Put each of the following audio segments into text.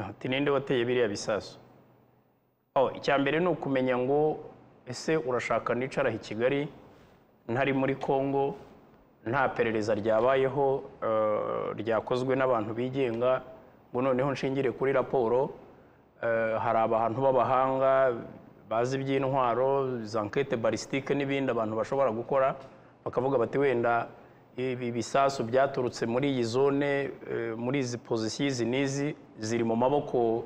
ninde wateye biriya bisasu. Icya mbere ni ukumenya ngo ese urashaka nicara i Kigali ntari muri Kongo nta perereza ryabayeho ryakozwe n'abantu bigenga ngo noneho nshingire kuri raporo hari abantu b'abahanga bazi iby'intwaro za enquête balistique n'ibindi abantu bashobora gukora bakavuga bati wenda ibi bisasu byaturutse muri iyi zone muri izi position izi nizi ziri mu maboko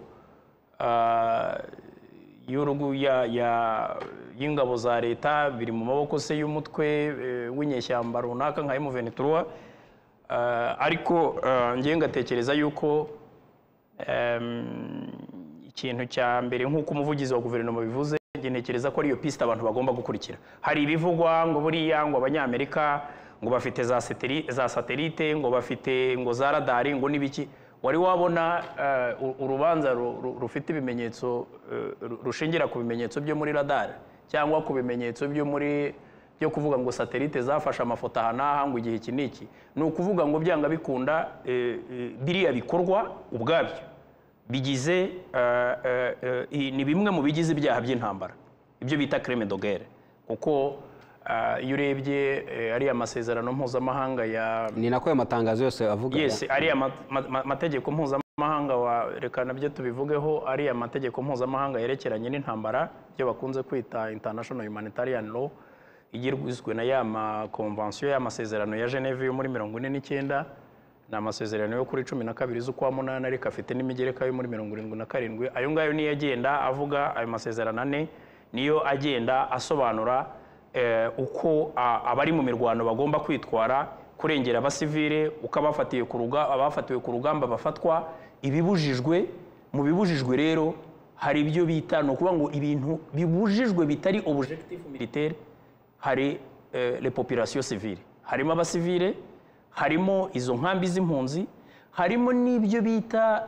y'urugu y'ingabo za leta biri mu maboko se y'umutwe w'inyeshyamba runaka nka M23 ariko ngiye ngatekereza yuko ikintu cya mbere nk'uko umuvugizi wa guverinoma bivuze ngenekereza ko ariyo piste abantu bagomba gukurikira. Hari ibivugwa ngo buriya ngo abanyamerika ngo bafite za satellite ngo bafite ngo za radari ngo nibiki wari wabona urubanza rufite ibimenyetso rushingira ku bimenyetso byo muri radar cyangwa ku bimenyetso byo kuvuga ngo satellite zafashe amafoto ahanaha ngo igihe kiniki ni ukuvuga ngo byanga bikunda biriya bikorwa ubwabyo bigize ni bimwe mu bigize ibyaha by'intambara ibyo bita crime de guerre kuko iyo urebye ari amasezerano mpuzamahanga ya ni nako amatangazo yose avuga yes ari amategeko mpuzamahanga wa reka nabyo tubivugeho ari amategeko mpuzamahanga yerekeranye n'intambara byo bakunze kwita international humanitarian law igirwizwe na ya convention y'amasezerano ya Geneve yo muri 1949 na amasezerano yo kuri 12 z'ukwa 8 ariko afite n'imigereka yo muri 77 ayo ngayo niyo agenda avuga ayo masezerano ane niyo agenda asobanura uko abari mu mirwano bagomba kwitwara kurengera abasivile uko abafatiwe ku rugamba bafatwa ibibujijwe mu bibujijwe rero hari ibyo bita no kuba ngo ibintu bibujijwe bitari objectif militaire hari les populations civiles harimo abasivile harimo izo nkambi z'impunzi harimo n'ibyo bita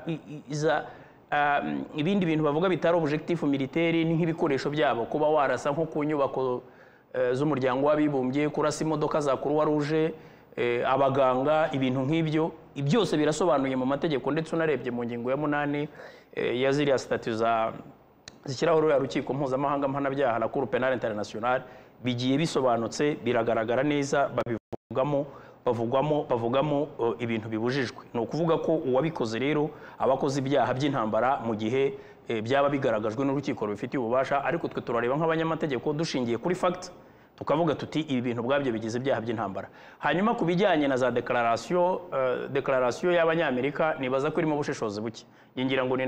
ibindi bintu bavuga bitari objectif militaire ni nk'ibikoresho byabo kuba warasa nko ku nyubako z'umuryango w'abibumbye kurasa imodoka za Croix Rouge abaganga ibintu nk'ibyo byose birasobanuye mu mategeko ndetse unarebye mu ngingo ya 8 ya ziriya statut zishyiraho rukiko mpuzamahanga mpanabyaha la Cour pénale internationale bigiye bisobanutse biragaragara neza bavugamo ibintu bibujijwe ni ukuvuga ko uwabikoze rero abakoze ibyaha by'intambara mu gihe byaba bigaragajwe n'urukiko rubifitiye ububasha ariko twe turareba nk'abanyamategeko dushingiye kuri fact tukavuga tuti ibi bintu bwabyo bigize ibyaha by'intambara. Hanyuma ku bijyanye na za declaration y'abanyamerika nibaza ko irimo ubushishozi buke ngira ngo ni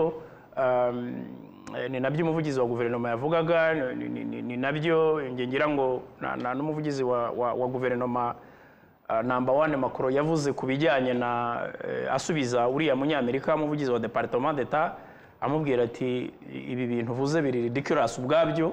nabyo umuvugizi wa guverinoma yavugaga ni nabyo ngira ngo n'umuvugizi wa guverinoma number 1 Macron yavuze ku bijyanye na asubiza uriya munyamerika umuvugizi wa Departement d'Etat amubwira ati ibi bintu uvuze biri ridiculous ubwabyo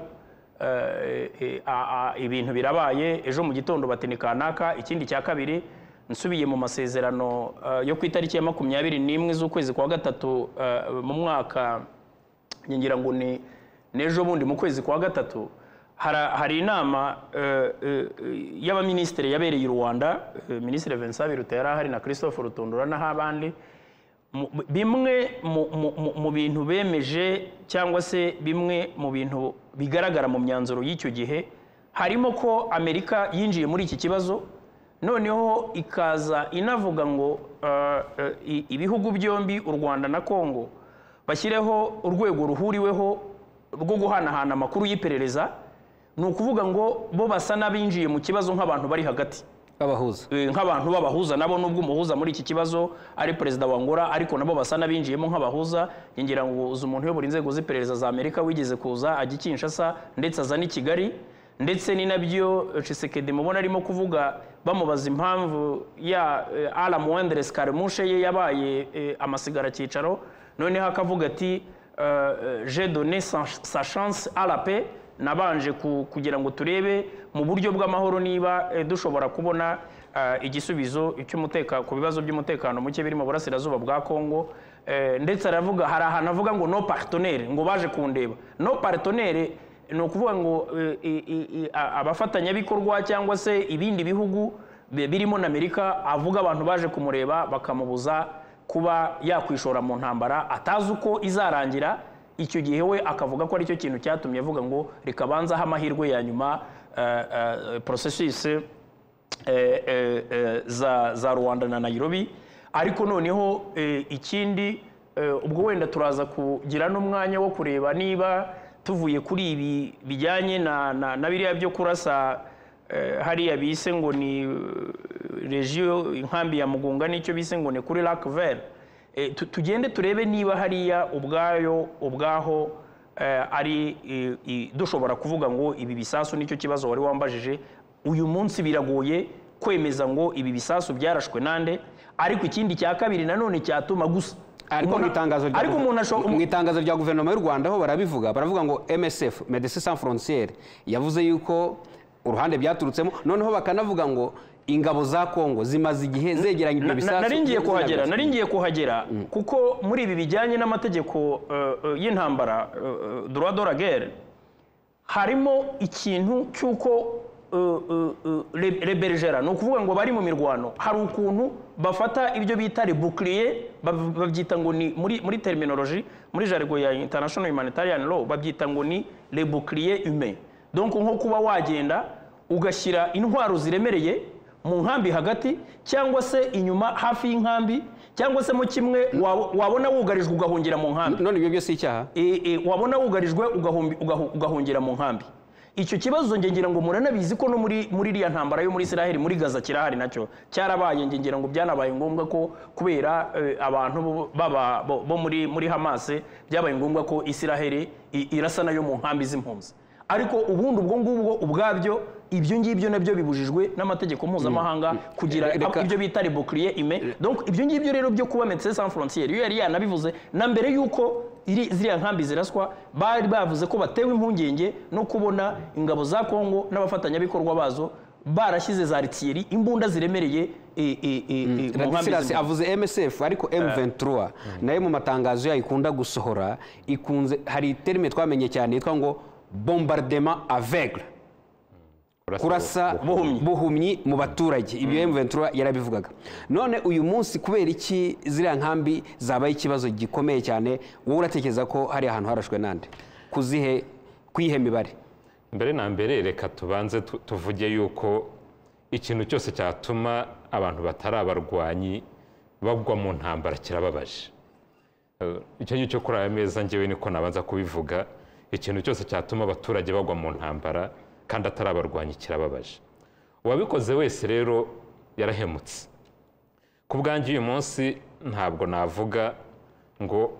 ibintu birabaye ejo mu gitondo batini kanaka ikindi cya kabiri nsubiye mu masezerano yo ku itariki ya 21 z'ukwezi kwa gatatu mu mwaka ngira ngo ni nejo bundi mu kwezi kwa gatatu hari inama y'abaministeri yabereye i Rwanda Ministre Vincent Biruta yari ahari na Christophe Rutundura n'abandi bimwe mu bintu bemeje cyangwa se bimwe mu bintu bigaragara mu myanzuro y'icyo gihe harimo ko Amerika yinjiye muri iki kibazo noneho ikaza inavuga ngo ibihugu byombi u Rwanda na Kongo bashyireho urwego ruhuriweho rwo guhanahana amakuru y'iperereza ni ukuvuga ngo bo basa n'abinjiye mu kibazo nk'abantu bari hagati nk'abantu babahuza nabo nubwo umuhuza muri iki kibazo ari perezida wa Angola ariko nabo basa n'abinjiyemo nk'abahuza ngira ngo uzi umuntu uyobora inzego z'iperereza za Amerika wigeze kuza ajya Kinshasa ndetse aza ni Kigali ndetse ni nabyo Tshisekedi mubona arimo kuvuga bamubaza impamvu ya ala moindre escarmouche ye yabaye amasigara cyicaro noneho akavuga ati j'ai donné sa chance à la paix nabanje kugira ngo turebe mu buryo bw'amahoro niba dushobora kubona igisubizo cy'umutekano ku bibazo by'umutekano muke biri mu burasirazuba bwa Kongo ndetse aravuga hari ahantu avuga ngo no partenaire ngo baje kundeba no partenaire ni ukuvuga ngo abafatanyabikorwa cyangwa se ibindi bihugu birimo na Amerika avuga abantu baje kumureba bakamubuza kuba yakwishora mu ntambara atazi uko izarangira, icyo gihe we akavuga ko aricyo kintu cyatumye avuga ngo reka banzaho amahirwe ya nyuma processus za Rwanda na Nairobi. Ariko noneho ikindi ubwo wenda turaza kugira n'umwanya wo kureba niba tuvuye kuri ibi bijyanye na biriya byo kurasa hariya bise ngo ni regio inkambi ya Mugunga, n'icyo bise ngo ni kuri Lac Vert. Tugende turebe niba hariya ubwaho ari dushobora kuvuga ngo ibi bisasu, nicyo kibazo wari wambajije. Uyu munsi biragoye kwemeza ngo ibi bisasu byarashwe nande, ariko ikindi cya kabiri nanone cyatuma gusa ariko mu itangazo rya guverinoma y'u Rwanda ho baravuga ngo MSF Médecins Sans Frontières yavuze yuko uruhande byaturutsemo, noneho bakanavuga ngo ingabo za Kongo zimaze igihe zegeranye ibyo bisasu. Naringiye kuhagera kuko muri ibi bijyanye n'amategeko y'intambara droit de la guerre harimo ikintu cy'uko les bergers, ni ukuvuga ngo bari mu mirwano, hari ukuntu bafata ibyo bita les boucliers, babyita ngo ni muri terminologie, muri jargon ya international humanitarian law babyita ngo ni les boucliers humains. Donc nko kuba wagenda ugashyira intwaro ziremereye mu nkambi hagati, cyangwa se inyuma hafi y'inkambi, cyangwa se mu kimwe wabona wugarijwe ugahungira mu nkambi. None ibyo byose icyaha wabona wugarijwe ugahungira mu nkambi. Icyo kibazo ngira ngo muranabizi ko no muri iriya ntambara yo muri Israel muri Gaza kirahari, nacyo cyarabaye. Ngira ngo byanabaye ngombwa ko kubera abantu bo muri Hamas byabaye ngombwa ko Israel irasa nayo mu nkambi z'impunzi. Ariko ubundi ubwo ubwabyo ibyo ngibyo nabyo bibujijwe n'amategeko mpuzamahanga kugira ibyo bita les boucliers humains. Donc ibyo ngibyo rero byo kuba Médecins Sans Frontières iyo yari yanabivuze na mbere yuko ziriya nkambi ziraswa, bari bavuze ko batewe impungenge no kubona ingabo za Kongo n'abafatanyabikorwa bazo barashyize za artillerie, imbunda ziremereye mu nkambi. Avuze MSF ariko M23 nayo mu matangazo yayo ikunda gusohora hari terme twamenye cyane yitwa ngo bombardement aveugle, kurasa buhumyi mu baturage. Ibyo M23 yarabivugaga. None uyu munsi kubera iki ziriya nkambi zabaye ikibazo gikomeye cyane, wowe uratekereza ko hari ahantu harashwe nande kwihe mibare? Mbere na mbere reka tubanze tuvuge yuko ikintu cyose cyatuma abantu batari abarwanyi bagwa mu ntambara kirababaje. Icyo ngicyo kuri aya meza njyewe niko nabanza kubivuga. Ikintu cyose cyatuma abaturage bagwa mu ntambara kandi atari abarwanyi kirababaje. Uwabikoze wese rero yarahemutse. Ku bwanjye uyu munsi ntabwo navuga ngo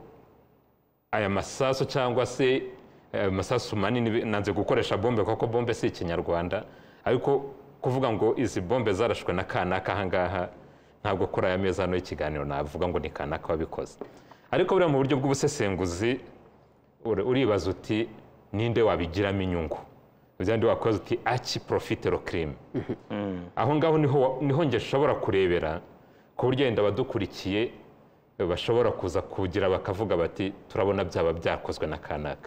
aya masasu cyangwa se masasu manini, nanze gukoresha bombe kuko bombe si ikinyarwanda, ariko kuvuga ngo izi bombe zarashwe na kanaka ahangaha ntabwo kuri aya meza hano y'ikiganiro navuga ngo ni kanaka wabikoze. Ariko buriya mu buryo bw'ubusesenguzi uribaza uti ninde wabigiramo inyungu, byandi wakoze uti aki profite le crime. Aho ngaho niho nge shobora kurebera ku buryo yenda badukurikiye bashobora kuza kugira bakavuga bati turabona byaba byakozwe na kanaka.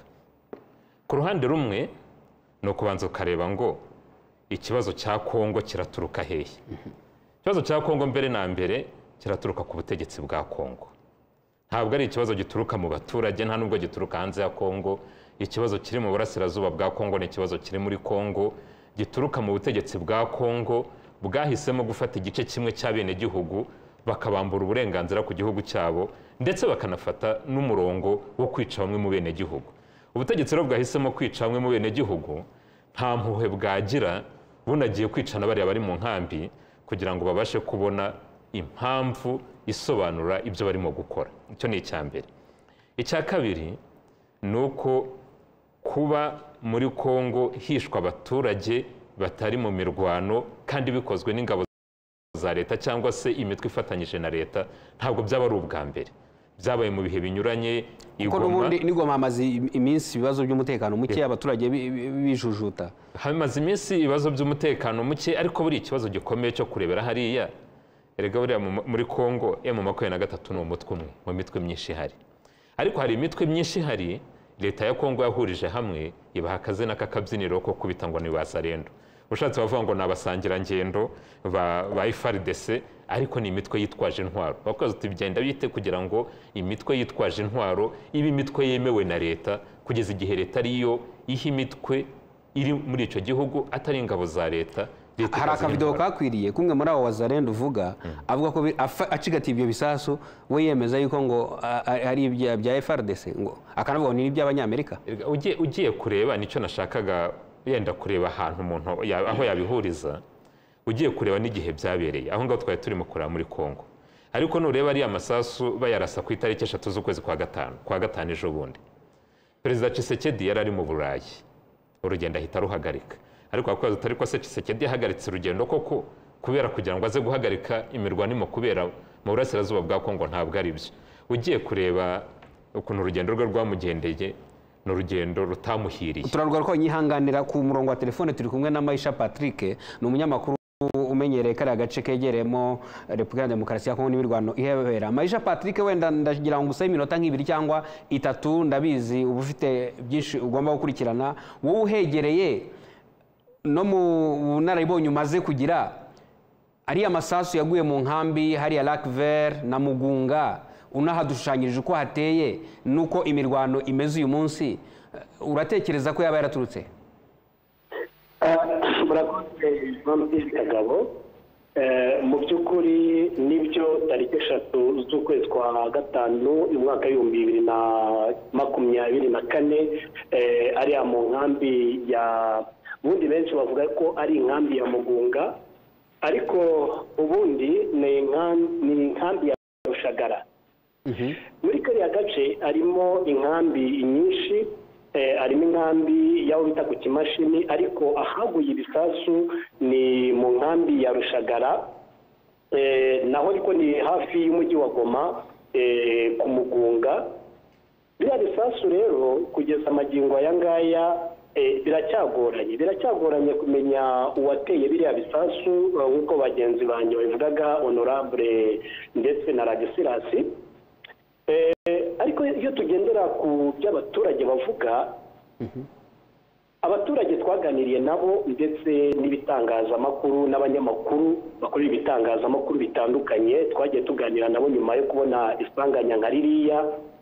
Ku ruhande rumwe no kubanza ukareba ngo ikibazo cya Kongo kiraturuka hehe. Ikibazo cya Kongo mbere na mbere kiraturuka ku butegetsi bwa Kongo. Ntabwo ari ikibazo gituruka mu baturage, nta nubwo gituruka hanze ya Kongo. Ikibazo kiri mu burasirazuba bwa Kongo ni ikibazo kiri muri Kongo, gituruka mu butegetsi bwa Kongo bwahisemo gufata igice kimwe cy'abenegihugu bakabambura uburenganzira ku gihugu cyabo, ndetse bakanafata n'umurongo wo kwica bamwe mu benegihugu. Ubutegetsi rero bwahisemo kwica bamwe mu benegihugu, nta mpuhwe bwagira, bunagiye kwicana bariya bari mu nkambi kugira ngo babashe kubona impamvu isobanura ibyo barimo gukora. Icyo ni icya mbere. Icya kabiri ni uko kuba muri Kongo hishwa abaturage batari mu mirwano kandi bikozwe n'ingabo za leta cyangwa se imitwe ifatanyije na leta, ntabwo byaba ari ubwa mbere. Byabaye mu bihe binyuranye. Igoma hamaze iminsi ibibazo by'umutekano muke, abaturage bijujuta. Hamaze iminsi ibibazo by'umutekano muke, ariko buri ikibazo gikomeye cyo kurebera hariya. Erega buriya muri Kongo M23 ni umutwe umwe mu mitwe myinshi ihari. Ariko hari imitwe myinshi ihari leta ya Kongo yahurije hamwe ibaha akazina k'akabyiniro ko kubita ngo ni Wazalendo. ushatse bavuga ngo ni abasangirangendo ba FARDC ariko ni imitwe yitwaje intwaro bakoze uti bigenda bite kugira ngo imitwe yitwaje intwaro ibe imitwe yemewe na leta kugeza igihe leta ariyo iha imitwe iri muri icyo gihugu atari ingabo za leta. Hari akavidewo kakwiriye kumwe muri abo wazarenda uvuga avuga ko acigatiye ibyo bisasu we yemeza yuko ngo ari ibya FARDC ngo akanavuga ni iby'abanyamerika. Ugiye kureba nicyo nashakaga yenda kureba ahantu umuntu aho yabihuriza ugiye kureba n'igihe byabereye aho ngaho twari turimo kureba muri Kongo ariko nureba ari amasasu bayarasa ku itariki 3 z'ukwezi kwa gatanu ejo bundi Perezida Tshisekedi yari ari mu Burayi urugendo ahita ruhagarika ariko akoze utari ko se Tshisekedi yahagaritse urugendo koko kubera kugira ngo aze guhagarika imirwano irimo kubera mu burasirazuba bwa Kongo ntabwo ari byo. Ugiye kureba ukuntu urugendo rwe rwamugendeye ni urugendo rutamuhiriye. Turarwa ko nyihanganira ku murongo wa telefone turi kumwe na Maisha Patrick ni umunyamakuru umenyereye kari agace kegeremo Repubulika ya Demokarasi ya Kongo n'imirwano ihebera. Maisha Patrick wenda ndagira ngo usaye iminota nk'ibiri cyangwa 3 ndabizi uba ufite byinshi ugomba gukurikirana wowe uhegereye no mu nararibonye umaze kugira ari amasasu yaguye mu nkambi hari ya Lac Vert na Mugunga unahadushushanyirije uko hateye nuko imirwano imeze uyu munsi uratekereza ko yaba yaraturutse? Murakoze Jean-Baptiste Kagabo. Mu by'ukuri nibyo tariki 3 z'ukwezi kwa gatanu umwaka w'2024 ari mu nkambi ya ubundi benshi bavuga ko ari inkambi ya Mugunga ariko ubundi ni inkambi ya Rushagara. Muri kariya gace harimo inkambi nyinshi harimo inkambi yaho bita ku Kimashini ariko ahaguye ibisasu ni mu nkambi ya Rushagara naho ariko ni hafi y'umujyi wa Goma ku Mugunga. Biriya bisasu rero kugeza amagingo aya ngaya biracyagoranye kumenya uwateye biriya bisasu nk'uko bagenzi banjye babivugaga Honorable ndetse na Radisirasi. Ariko iyo tugendera ku by'abaturage bavuga abaturage twaganiriye nabo ndetse n'ibitangazamakuru n'abanyamakuru bakorera ibitangazamakuru bitandukanye twagiye tuganira nabo nyuma yo kubona isanganya nka ririya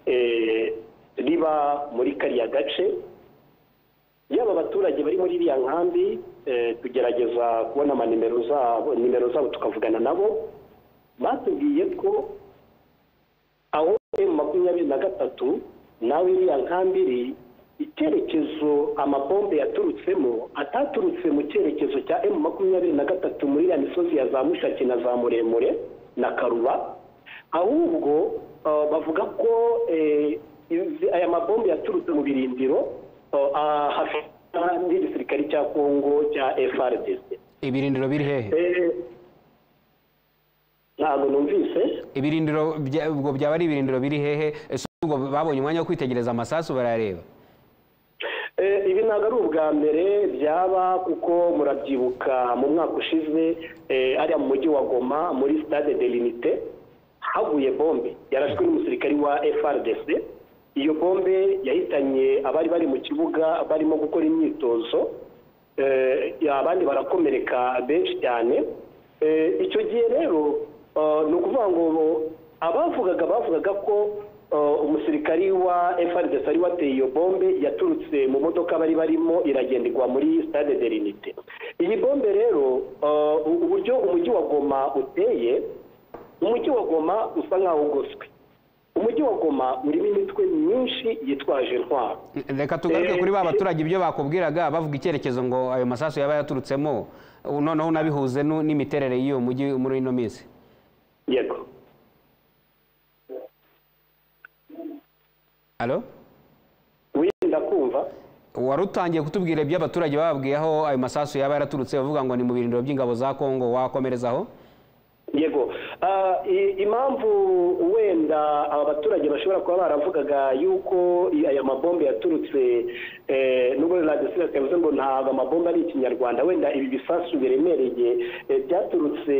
riba muri kariya gace. Yaba abaturage bari muri iriya nkambi tugerageza kubona nimero zabo tukavugana nabo batubwiye ko aho M23 nawe iriya nkambi iri icyerekezo amabombe yaturutsemo ataturutse mu cyerekezo cya M23 muri iriya misozi ya za Mushaki na za Muremure na Karuba ahubwo bavuga ko aya mabombe yaturutse mu birindiro hafi n'igisirikare cya Kongo cya FARDC. Ibirindiro biri hehe? Ntabwo numvise. Ibirindiro ubwo byaba ari ibirindiro biri hehe? Ese ubwo babonye umwanya wo kwitegereza amasasu barareba? Ibi ntabwo ari ubwa mbere byaba kuko murabyibuka mu mwaka ushize ariya mu mujyi wa Goma muri Stade de l'Unité haguye bombe yarashwe n'umusirikari wa FARDC. Iyo bombe yahitanye abari bari mu kibuga barimo gukora imyitozo abandi barakomereka benshi cyane. Icyo gihe rero ni ukuvuga ngo bavugaga ko umusirikari wa FARDC ari wateye iyo bombe yaturutse mu modoka bari barimo iragenderwa muri Stade de l'Unité. Iyi bombe rero uburyo umujyi wa Goma uteye umujyi wa Goma usa nkaho ugoswe. Umujyi wa Goma urimo imitwe myinshi yitwaje intwaro. Reka tugaruke kuri ba baturage ibyo bakubwiraga bavuga icyerekezo ngo ayo masasu yaba yaturutsemo noneho nabihuze n'imiterere y'iyo mujyi muri ino minsi. Yego. Allo? Wenda kumva. Warutangiye kutubwira ibyo abaturage bababwiye aho ayo masasu yaba yaraturutse bavuga ngo ni mu birindiro by'ingabo za Kongo wakomerezaho? Yego. Impamvu wenda aba baturage bashobora kuba baravugaga yuko aya mabombe yaturutse nubwo Radisirasi yavuze ngo ntabwo amabombe ari ikinyarwanda wenda ibi bisasu biremereye byaturutse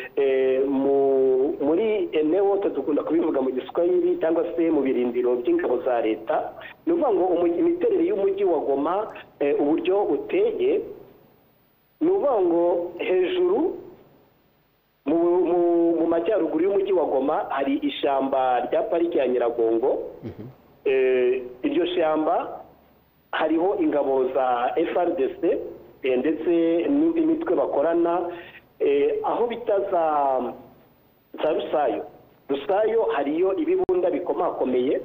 muri eneo dukunda kubivuga mu Giswahili cyangwa se mu birindiro by'ingabo za leta. Ni ukuvuga ngo imiterere y'umujyi wa Goma uburyo uteye ni ukuvuga ngo hejuru mu majyaruguru y'umujyi wa Goma hari ishyamba rya pariki ya Nyiragongo. Iryo shyamba hariho ingabo za FRDC ndetse n'indi mitwe bakorana, aho bita za Rusayo hariyo ibibunda bikomakomeye.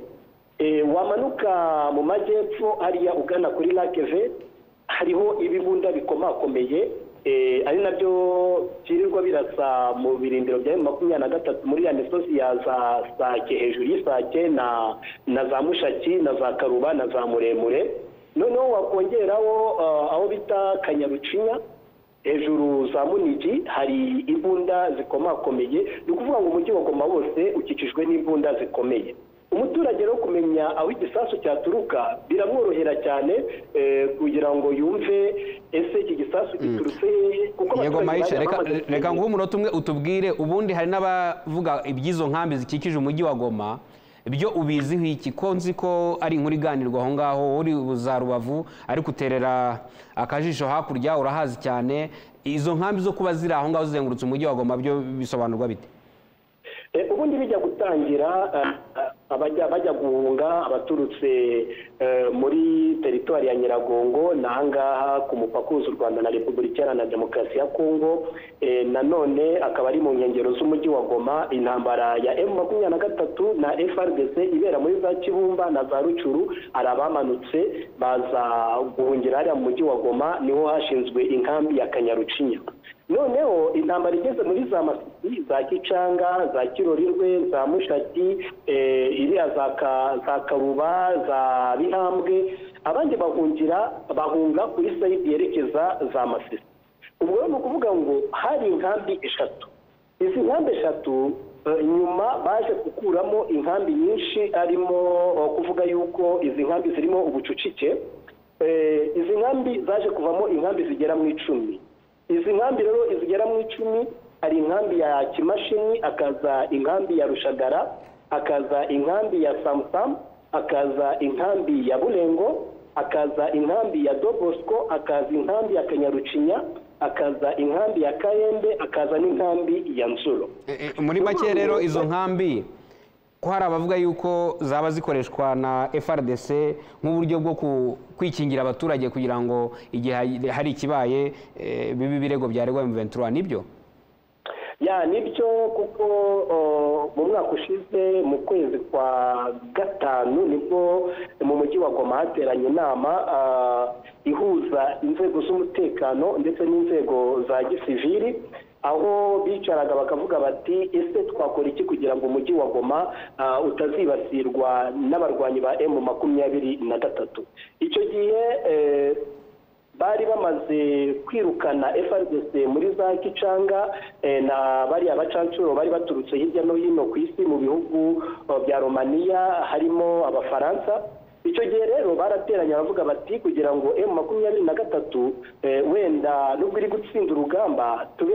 Wamanuka mu majyepfo hariya ugana kuri Lakeve hariho ibibunda bikomakomeye, ari nabyo byirirwa birasa mu birindiro bya M23 muri ya misozi ya za Sake, hejuru y'Isake na za Mushaki na za Karuba na za Muremure. Noneho wakongeraho aho bita Kanyarucinya, hejuru za Munigi hari imbunda zikomakomeye. Ni ukuvuga ngo umujyi wa Goma wose ukikijwe n'imbunda zikomeye. Umuturage rero kumenya aho igisasu cyaturuka biramworohera cyane kugira ngo yumve ese iki gisasu giturutse kuko yego Maisha, reka nguhe umunota umwe utubwire, ubundi hari n'abavuga iby'izo nkambi zikikije umujyi wa Goma, ibyo ubiziho iki? Ko nzi ko ari inkuru iganirwa aho ngaho, uri za Rubavu ariko uterera akajisho hakurya, urahazi cyane. Izo nkambi zo kuba ziri aho ngaho zizengurutse umujyi wa Goma byo bisobanurwa bite? Ubundi bijya gutangira bajya guhunga abaturutse muri teritwari ya Nyiragongo n'ahangaha ku mupaka uhuza u Rwanda na Repubulika Iharanira Demokarasi ya Kongo, nanone akaba ari mu nkengero z'umujyi wa Goma. Intambara ya M23 na FRDC ibera muri za Kibumba na za Rucuru, hari abamanutse baza guhungira hariya mu mujyi wa Goma, niho hashinzwe inkambi ya Kanyarucinya. Noneho intambara igeze muri za Masisi, za Kicanga, za Kirorirwe, za Mushaki, iriya za Karuba, za Bihambwe, abandi bahunga kuri sayidi yerekeza za Masisi. Ubwo ni ukuvuga ngo hari inkambi eshatu. Izi nkambi eshatu nyuma baje gukuramo inkambi nyinshi, arimo kuvuga yuko izi nkambi zirimo ubucucike. Izi nkambi zaje kuvamo inkambi zigera mu 10. Izi nkambi rero izigera mu 10, hari inkambi ya Kimashini, akaza inkambi ya Rushagara, akaza inkambi ya Samsam, akaza inkambi ya Bulengo, akaza inkambi ya Dobosco, akaza inkambi ya Kanyarucinya, akaza inkambi ya Kayembe, akaza n'inkambi ya Nsulo. Muri make rero izo nkambi ko hari abavuga yuko zaba zikoreshwa na FRDC nk'uburyo bwo kwikingira abaturage kugira ngo igihe hari ikibaye bibi birego byaregwa M23, nibyo? Ya nibyo, kuko mu mwaka ushize mu kwezi kwa gatanu nibwo mu mujyi wa Goma hateranye inama ihuza inzego z'umutekano ndetse n'inzego za gisivili, aho bicaraga bakavuga bati ese twakora iki kugira ngo umujyi wa Goma utazibasirwa n'abarwanyi ba M23. Icyo gihe bari bamaze kwirukana FRDC muri za Kicanga na bariya bacancuro bari baturutse hirya no hino ku isi mu bihugu bya Romania harimo Abafaransa. Icyo gihe rero barateranya bavuga bati kugira ngo M23 wenda nubwo iri gutsinda urugamba tube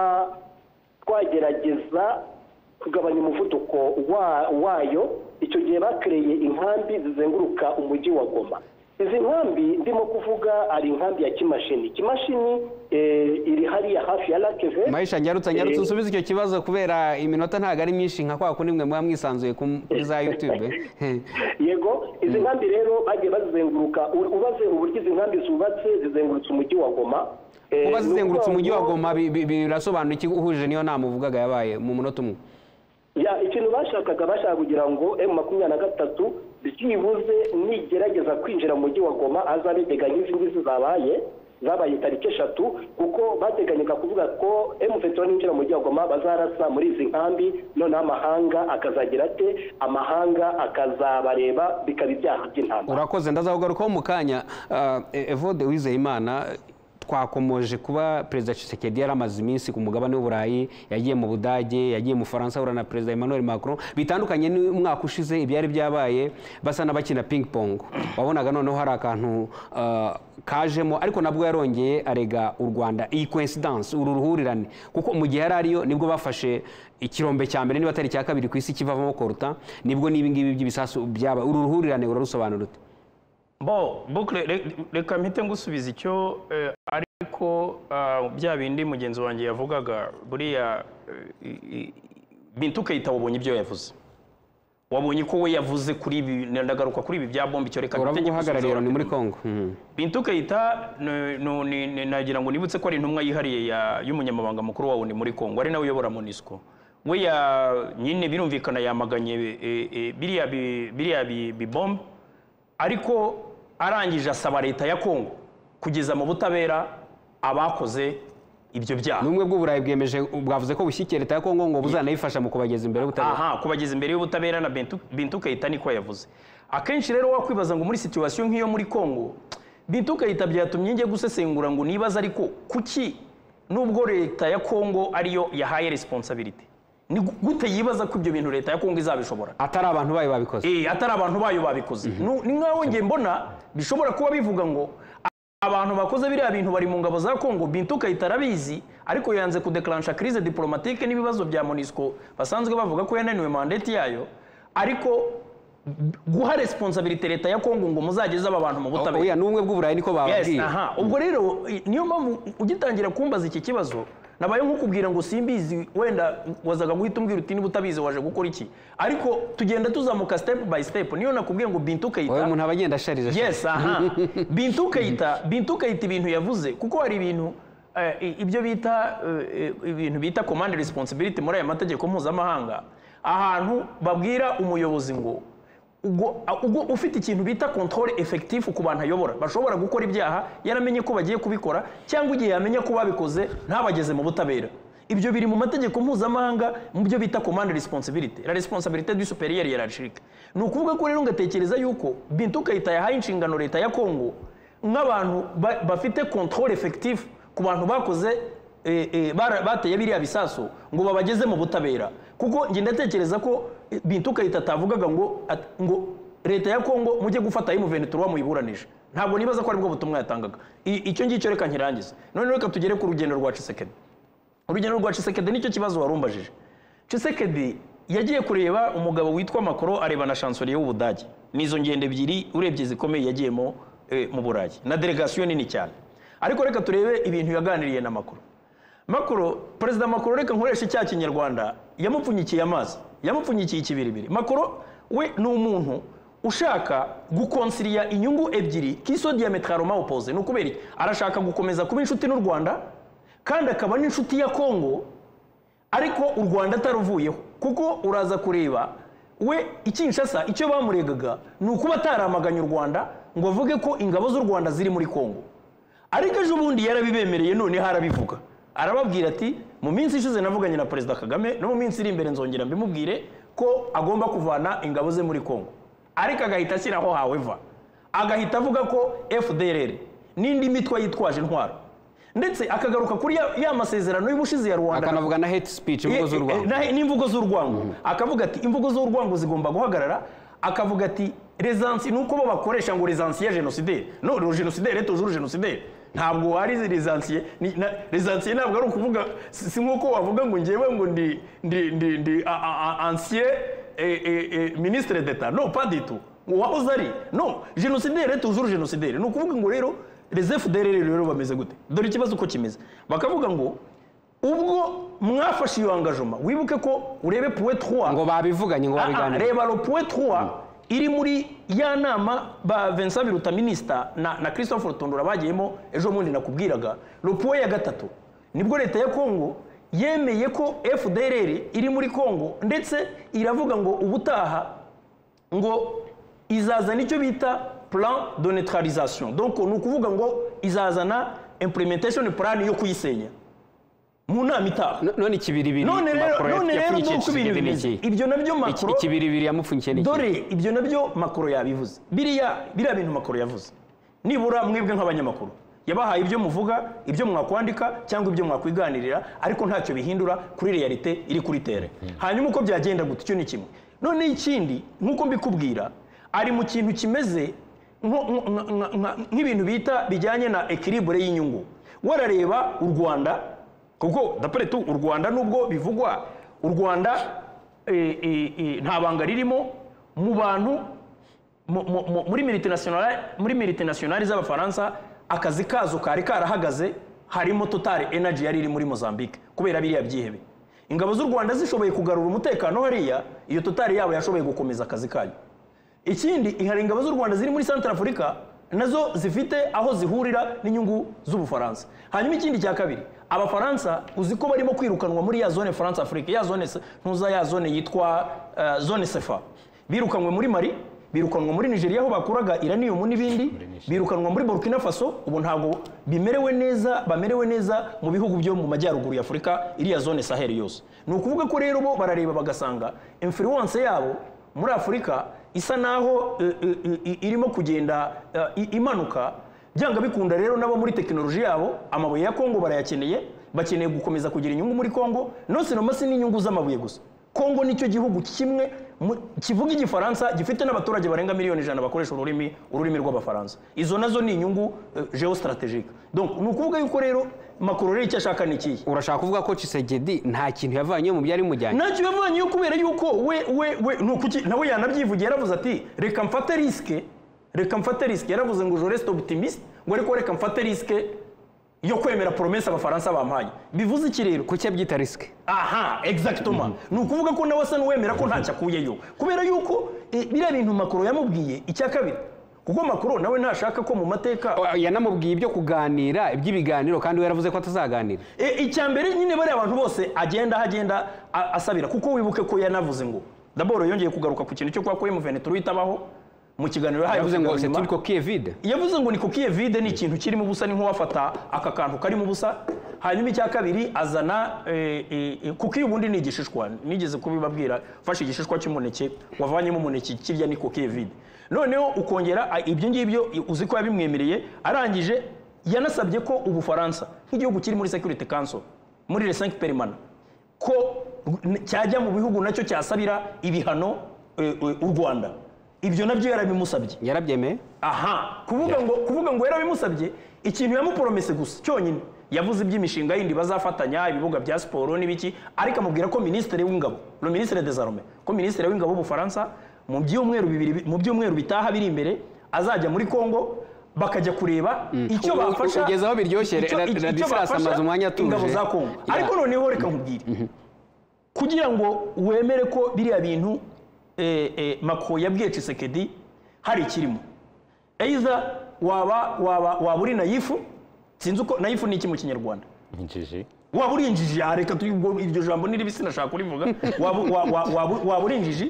twagerageza kugabanya umuvuduko wayo. Icyo gihe bakreye inkambi zizenguruka umujyi wa Goma. Izi nkambi ndimo kuvuga ari inkambi ya Kimashini. Kimashini iri hariya hafi ya Lakeve. Maisha, nyarutse usubize icyo kibazo kubera iminota ntago ari myinshi nka kwa kundi mwe muba mwisanzuye kuri za YouTube. Yego, izi nkambi rero bagiye bazizenguruka, ubaze uburyo izi nkambi zubatse zizengurutse umujyi wa Goma. Kuba zizengurutse umujyi wa Goma birasobanura iki uhuje niyo nama uvugaga yabaye mu munota umwe? Ya ikintu bashaka kugira ngo M23 byibuze nigerageza kwinjira mu mujyi wa Goma azabiteganya izi ngizi zabaye tariki 3, kuko bateganyika kuvuga ko M23 ninjira mu mujyi wa Goma bazarasa muri izi nkambi, none amahanga akazagira ate, amahanga akazabareba bikaba ibyaha by'intambara. Urakoze, ndazavugarukaho mu kanya. Evode Uwizeyimana, twakomoje kuba Perezida Tshisekedi yaramaze iminsi ku mugabane w'Uburayi, yagiye mu Budage, yagiye mu Faransa ahura na Perezida Emmanuel Macron, bitandukanye n'umwaka ushize ibyari byabaye basa n'abakina ping pong. Wabonaga noneho hari akantu kajemo, ariko nabwo yarongeye arega u Rwanda. Iyi coincidence, uru ruhurirane, kuko mu gihe yari ariyo nibwo bafashe ikirombe cya mbere niba atari cya kabiri ku isi kivavamo koruta, nibwo nibingibi by'ibisasu byaba. Uru ruhurirane urarusobanura ute? Bo bukle reka mpite ngusubiza icyo ariko bya bindi mugenzi wanjye yavugaga buriya Bintou Keita wabonye ibyo yavuze, wabonye ko we yavuze kuri ibi, ndagaruka kuri ibi bya bombe, icyo reka uravuga ni muri Kongo. Bintou Keita nagira ngo nibutse ko ari intumwa yihariye y'umunyamabanga mukuru wawo ni muri Kongo, ari nawe uyobora MONUSCO. We nyine birumvikana yamaganye biriya bibombe, ariko arangije asaba leta ya Kongo kugeza mu butabera abakoze ibyo byaha. N'umwe bw'Uburayi bwavuze ko bushyikiye leta ya Kongo ngo buzanayifasha mu kubageza imbere y'ubutabera. Kubageza imbere y'ubutabera na Bintou Keita niko yavuze. Akenshi rero wakwibaza ngo muri situation nk'iyo muri Kongo, Bintou Keita byatumye njye gusesengura ngo nibaza ariko kuki nubwo leta ya Kongo ariyo yahaye responsibility, ni gute yibaza ko ibyo bintu leta ya Kongo izabishobora atari abantu bayo babikoze? Atari abantu bayo babikoze. Ni nkaho nge mbona bishobora kuba bivuga ngo abantu bakoze biriya bintu bari mu ngabo za Kongo. Bintou Keita arabizi, ariko yanze kudeclencha crise diplomatique n'ibibazo bya MONUSCO basanzwe bavuga ko yananiwe mandate yayo, ariko guha responsibility leta ya Kongo ngo muzageze aba bantu mu butabera. Oya, n'umwe bw'Uburayi niko bababwiye. Ubwo rero niyo mpamvu ugitangira kumbaza iki kibazo nabaye nko kubwira ngo simbizi, wenda wazaga guhita umbwira uti niba utabizi waje gukora iki, ariko tugenda tuzamuka step by step. Niyo nakubwiye ngo Bintou Keita, oya umuntu abagenda asharije. Yes, Bintou Keita ibintu yavuze, kuko hari ibintu ibyo bita ibintu bita command responsibility muri aya mategeko mpuzamahanga, ahantu babwira umuyobozi ngo ubwo ufite ikintu bita control effectif ku bantu ayobora, bashobora gukora ibyaha yaramenye ko bagiye kubikora, cyangwa igihe yamenya ko babikoze ntabageze mu butabera. Ibyo biri mu mategeko mpuzamahanga mu byo bita command responsibility, la responsabilité du supérieur hiérarchique. Ni ukuvuga ko rero ngatekereza yuko Bintou Keita yahaye inshingano leta ya Kongo nk'abantu bafite control effectif ku bantu bakoze bateye biriya bisaso ngo babageze mu butabera. Kuko nge ndatekereza ko Bintou Keita atavugaga ngo leta ya Kongo mujye gufata M23 muyiburanisha. Ntabwo nibaza ko ari bwo butumwa yatangaga. Icyo ngicyo reka nkirangize. None reka tugere ku rugendo rwa Tshisekedi. Urugendo rwa Tshisekedi nicyo kibazo warumbajije. Tshisekedi yagiye kureba umugabo witwa Macron, areba na chancelier w'Ubudage. Nizo ngende ebyiri urebye zikomeye yagiyemo mu Burayi na delegation nini cyane. Ariko reka turebe ibintu yaganiriye na Macron. President Macron, reka nkoresha icya Kinyarwanda, yamupfunyikiye amazi, yamupfunyikiye ikibiribiri. Macron we ni umuntu ushaka gukonsilia inyungu ebyiri qui sont diamétralement opposées. No kubera arashaka gukomeza kuba inshuti n'u Rwanda kandi akaba n'inshuti ya Kongo, ariko u Rwanda ataruvuyeho. Kuko uraza kureba we Kinshasa icyo bamuregaga ni ukuba ataramaganye u Rwanda ngo avuge ko ingabo z'u Rwanda ziri muri Kongo. Ariko ejo bundi yarabibemereye, none harabivuga, arababwira ati mu minsi ishize navuganye na Perezida Kagame, no mu minsi iri imbere nzongera mbimubwire ko agomba kuvana ingabo ze muri Kongo. Ariko agahita ashyiraho however, agahita avuga ko FDLR n'indi mitwe yitwaje intwaro, ndetse akagaruka kuri ya masezerano y'ubushize ya Rwanda, akanavuga na hate speech, imvugo z'urwango n'imvugo z'urwango. Akavuga ati imvugo z'urwango zigomba guhagarara. Akavuga ati rezansi nuko bo bakoresha ngo rezansi ya genocide. No, le génocidaire est toujours génocidaire. Ntabwo ari rezansi, rezansi ntabwo ari ukuvuga si nkuko wavuga ngo ngewe ngo ndi ancien ministre d'État. Non, pas du tout. Wahoze ari. Non, génocidaire est toujours génocidaire. Ni ukuvuga ngo rero les FDLR rero bameze gute? Dore ikibazo uko kimeze. Bakavuga ngo ubwo mwafashe iyo engagement, wibuke ko urebe point 3 ngo babivuganye ngo babiganire. Reba le point 3 iri muri ya nama ba Vincent Biruta minister na Christophe Rutundura bagiyemo ejo mundi nakubwiraga. Le point ya gatatu nibwo leta ya Kongo yemeye ko FDLR iri muri Kongo, ndetse iravuga ngo ubutaha ngo izazana icyo bita plan de neutralisation. Donc ni ukuvuga ngo izazana implementation plan yo kuyisenya mu nama itaha. None ikibiribiri ibyo nabyo Macron ikibiribiri yamupfunyikiye n'iki? Dore ibyo nabyo Macron yabivuze. Biriya bintu Macron yavuze, nibura mwebwe nk'abanyamakuru yabahaye ibyo muvuga, ibyo mwakwandika cyangwa ibyo mwakwiganirira, ariko ntacyo bihindura kuri realite iri kuri terre. Hanyuma uko byagenda gute cyo ni kimwe. None ikindi nkuko mbikubwira, ari mu kintu kimeze nk'ibintu bita bijyanye na equilibre y'inyungu. Warareba u Rwanda, kuko d'après tout u Rwanda nubwo bivugwa, u Rwanda nta banga ririmo mu bantu muri multinationale z'Abafaransa, akazi kazo kari karahagaze harimo Total Energy yari iri muri Mozambique kubera biriya byihebe. Ingabo z'u Rwanda zishoboye kugarura umutekano hariya, iyo Total yabo yashoboye gukomeza akazi kayo. Ikindi hari ingabo z'u Rwanda ziri muri Central Africa nazo zifite aho zihurira n'inyungu z'Ubufaransa. Hanyuma ikindi cya kabiri, Abafaransa uzi ko barimo kwirukanwa muri ya zone France Afrique, ya zone ntuza ya zone yitwa zone CFA. Birukanwe muri Mali, birukanwa muri Nigeria aho bakuraga uranium n'ibindi, birukanwa muri Burkina Faso, ubu ntago bamerewe neza mu bihugu byo mu majyaruguru ya Afurika, iriya zone Sahel yose. Ni ukuvuga ko rero bo barareba bagasanga influence yabo muri Afurika isa naho irimo kugenda imanuka. Byanga bikunda rero nabo muri tekinoloji yabo amabuye ya Kongo barayakeneye, bakeneye gukomeza kugira inyungu muri Kongo, nose nomasi n'inyungu z'amabuye gusa. Kongo nicyo gihugu kimwe kivuga igifaransa gifite n'abaturage barenga 1,100,000 bakoresha ururimi rw'Abafaransa. Izo nazo ni inyungu geostrategique. Donc nukuvuga yuko rero Macron icyo ashaka ni iki? Urashaka kuvuga ko Tshisekedi nta kintu yavanye mu byari mujyanye? Ntacyo yavanye kubera yuko we nukuki nawe yanabyivugiye, yaravuze ati reka mfate risque, yaravuze ngo je reste optimiste, ngo ariko reka mfate risque yo kwemera promesse Abafaransa bampaye. Bivuze iki rero? Kuki abyita risque? Aha, exactement. Nukuvuga ko nawe asa n'uwemera ko ntacyo akuyeyo, kubera yuko biriya bintu Macron yamubwiye icya kabiri, kuko Macron nawe ntashaka ko mu mateka yanamubwiye ibyo kuganira iby'ibiganiro, kandi we yaravuze ko atazaganira. Icya mbere nyine bari abantu bose agenda asabira, kuko wibuke ko yanavuze ngo d'abord yongeye kugaruka ku kintu cyo kwa M23 itabaho mu kiganiro yavuze ngo c'est une coquille vide. Yavuze ngo ni coquille vide, ni ikintu kirimo ubusa, ni nk'uwafata aka kantu karimo ubusa. Hanyuma icya kabiri azana kuko ubundi ni igishishwa, nigeze kubibabwira, fashe igishishwa cy'umuneke wavanyemo umuneke kirya ni coquille vide. Noneho ukongera ibyo ngibyo uzi ko yabimwemereye, arangije yanasabye ko Ubufaransa nk'igihugu kiri muri Security Council muri les 5 permanents ko cyajya mu bihugu nacyo cyasabira ibihano u Rwanda. Ibyo nabyo yarabimusabye. Yarabyemeye? Aha, kuvuga ngo yarabimusabye, ikintu yamupromese gusa cyonyine yavuze iby'imishinga yindi bazafatanya, ibibuga bya siporo n'ibiki, ariko amubwira ko ministre w'ingabo, le ministre des armées, ko ministre w'ingabo w'Ubufaransa mu byumweru bitaha biri imbere azajya muri Kongo bakajya kureba icyo bafasha. Ugeze aho biryoshye Ladislas amaze umwanya atuje ingabo za Kongo. Ariko noneho reka nkubwire, kugira ngo wemere ko biriya bintu Macron yabwiye Tshisekedi hari ikirimo, either waba uri nayifu, sinzi uko nayifu ni iki mu Kinyarwanda, injiji, waba uri injiji, reka iryo jambo niri bisi nashaka kurivuga, waba uri injiji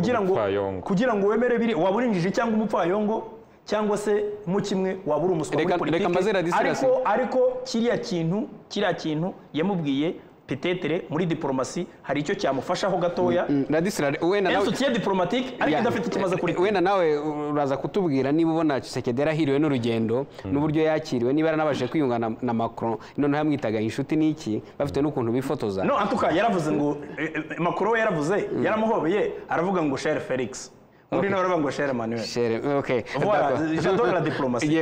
kugira ngo wemere biri, waba uri injiji cyangwa umupfayongo cyangwa se mu kimwe waba uri umuswa muri politiki. Ariko kiriya kintu yamubwiye peut-être muri diplomasi hari icyo cyamufashaho gatoya. Soutien diplomatique ariko idafite ikimaze kuri. Wenda nawe uraza kutubwira niba ubona Tshisekedi yarahiriwe n'urugendo n'uburyo yakiriwe, niba yaranabaje kwiyunga na Macron, none hamwitaga inshuti n'iki, bafite n'ukuntu bifotoza. No, antuka yaravuze ngo Macron yaravuze, yaramuhobeye, aravuga ngo cher Felix. Muri nawe aravuga ngo cher Emmanuel. Okay. Voilà, j'adore la diplomatie.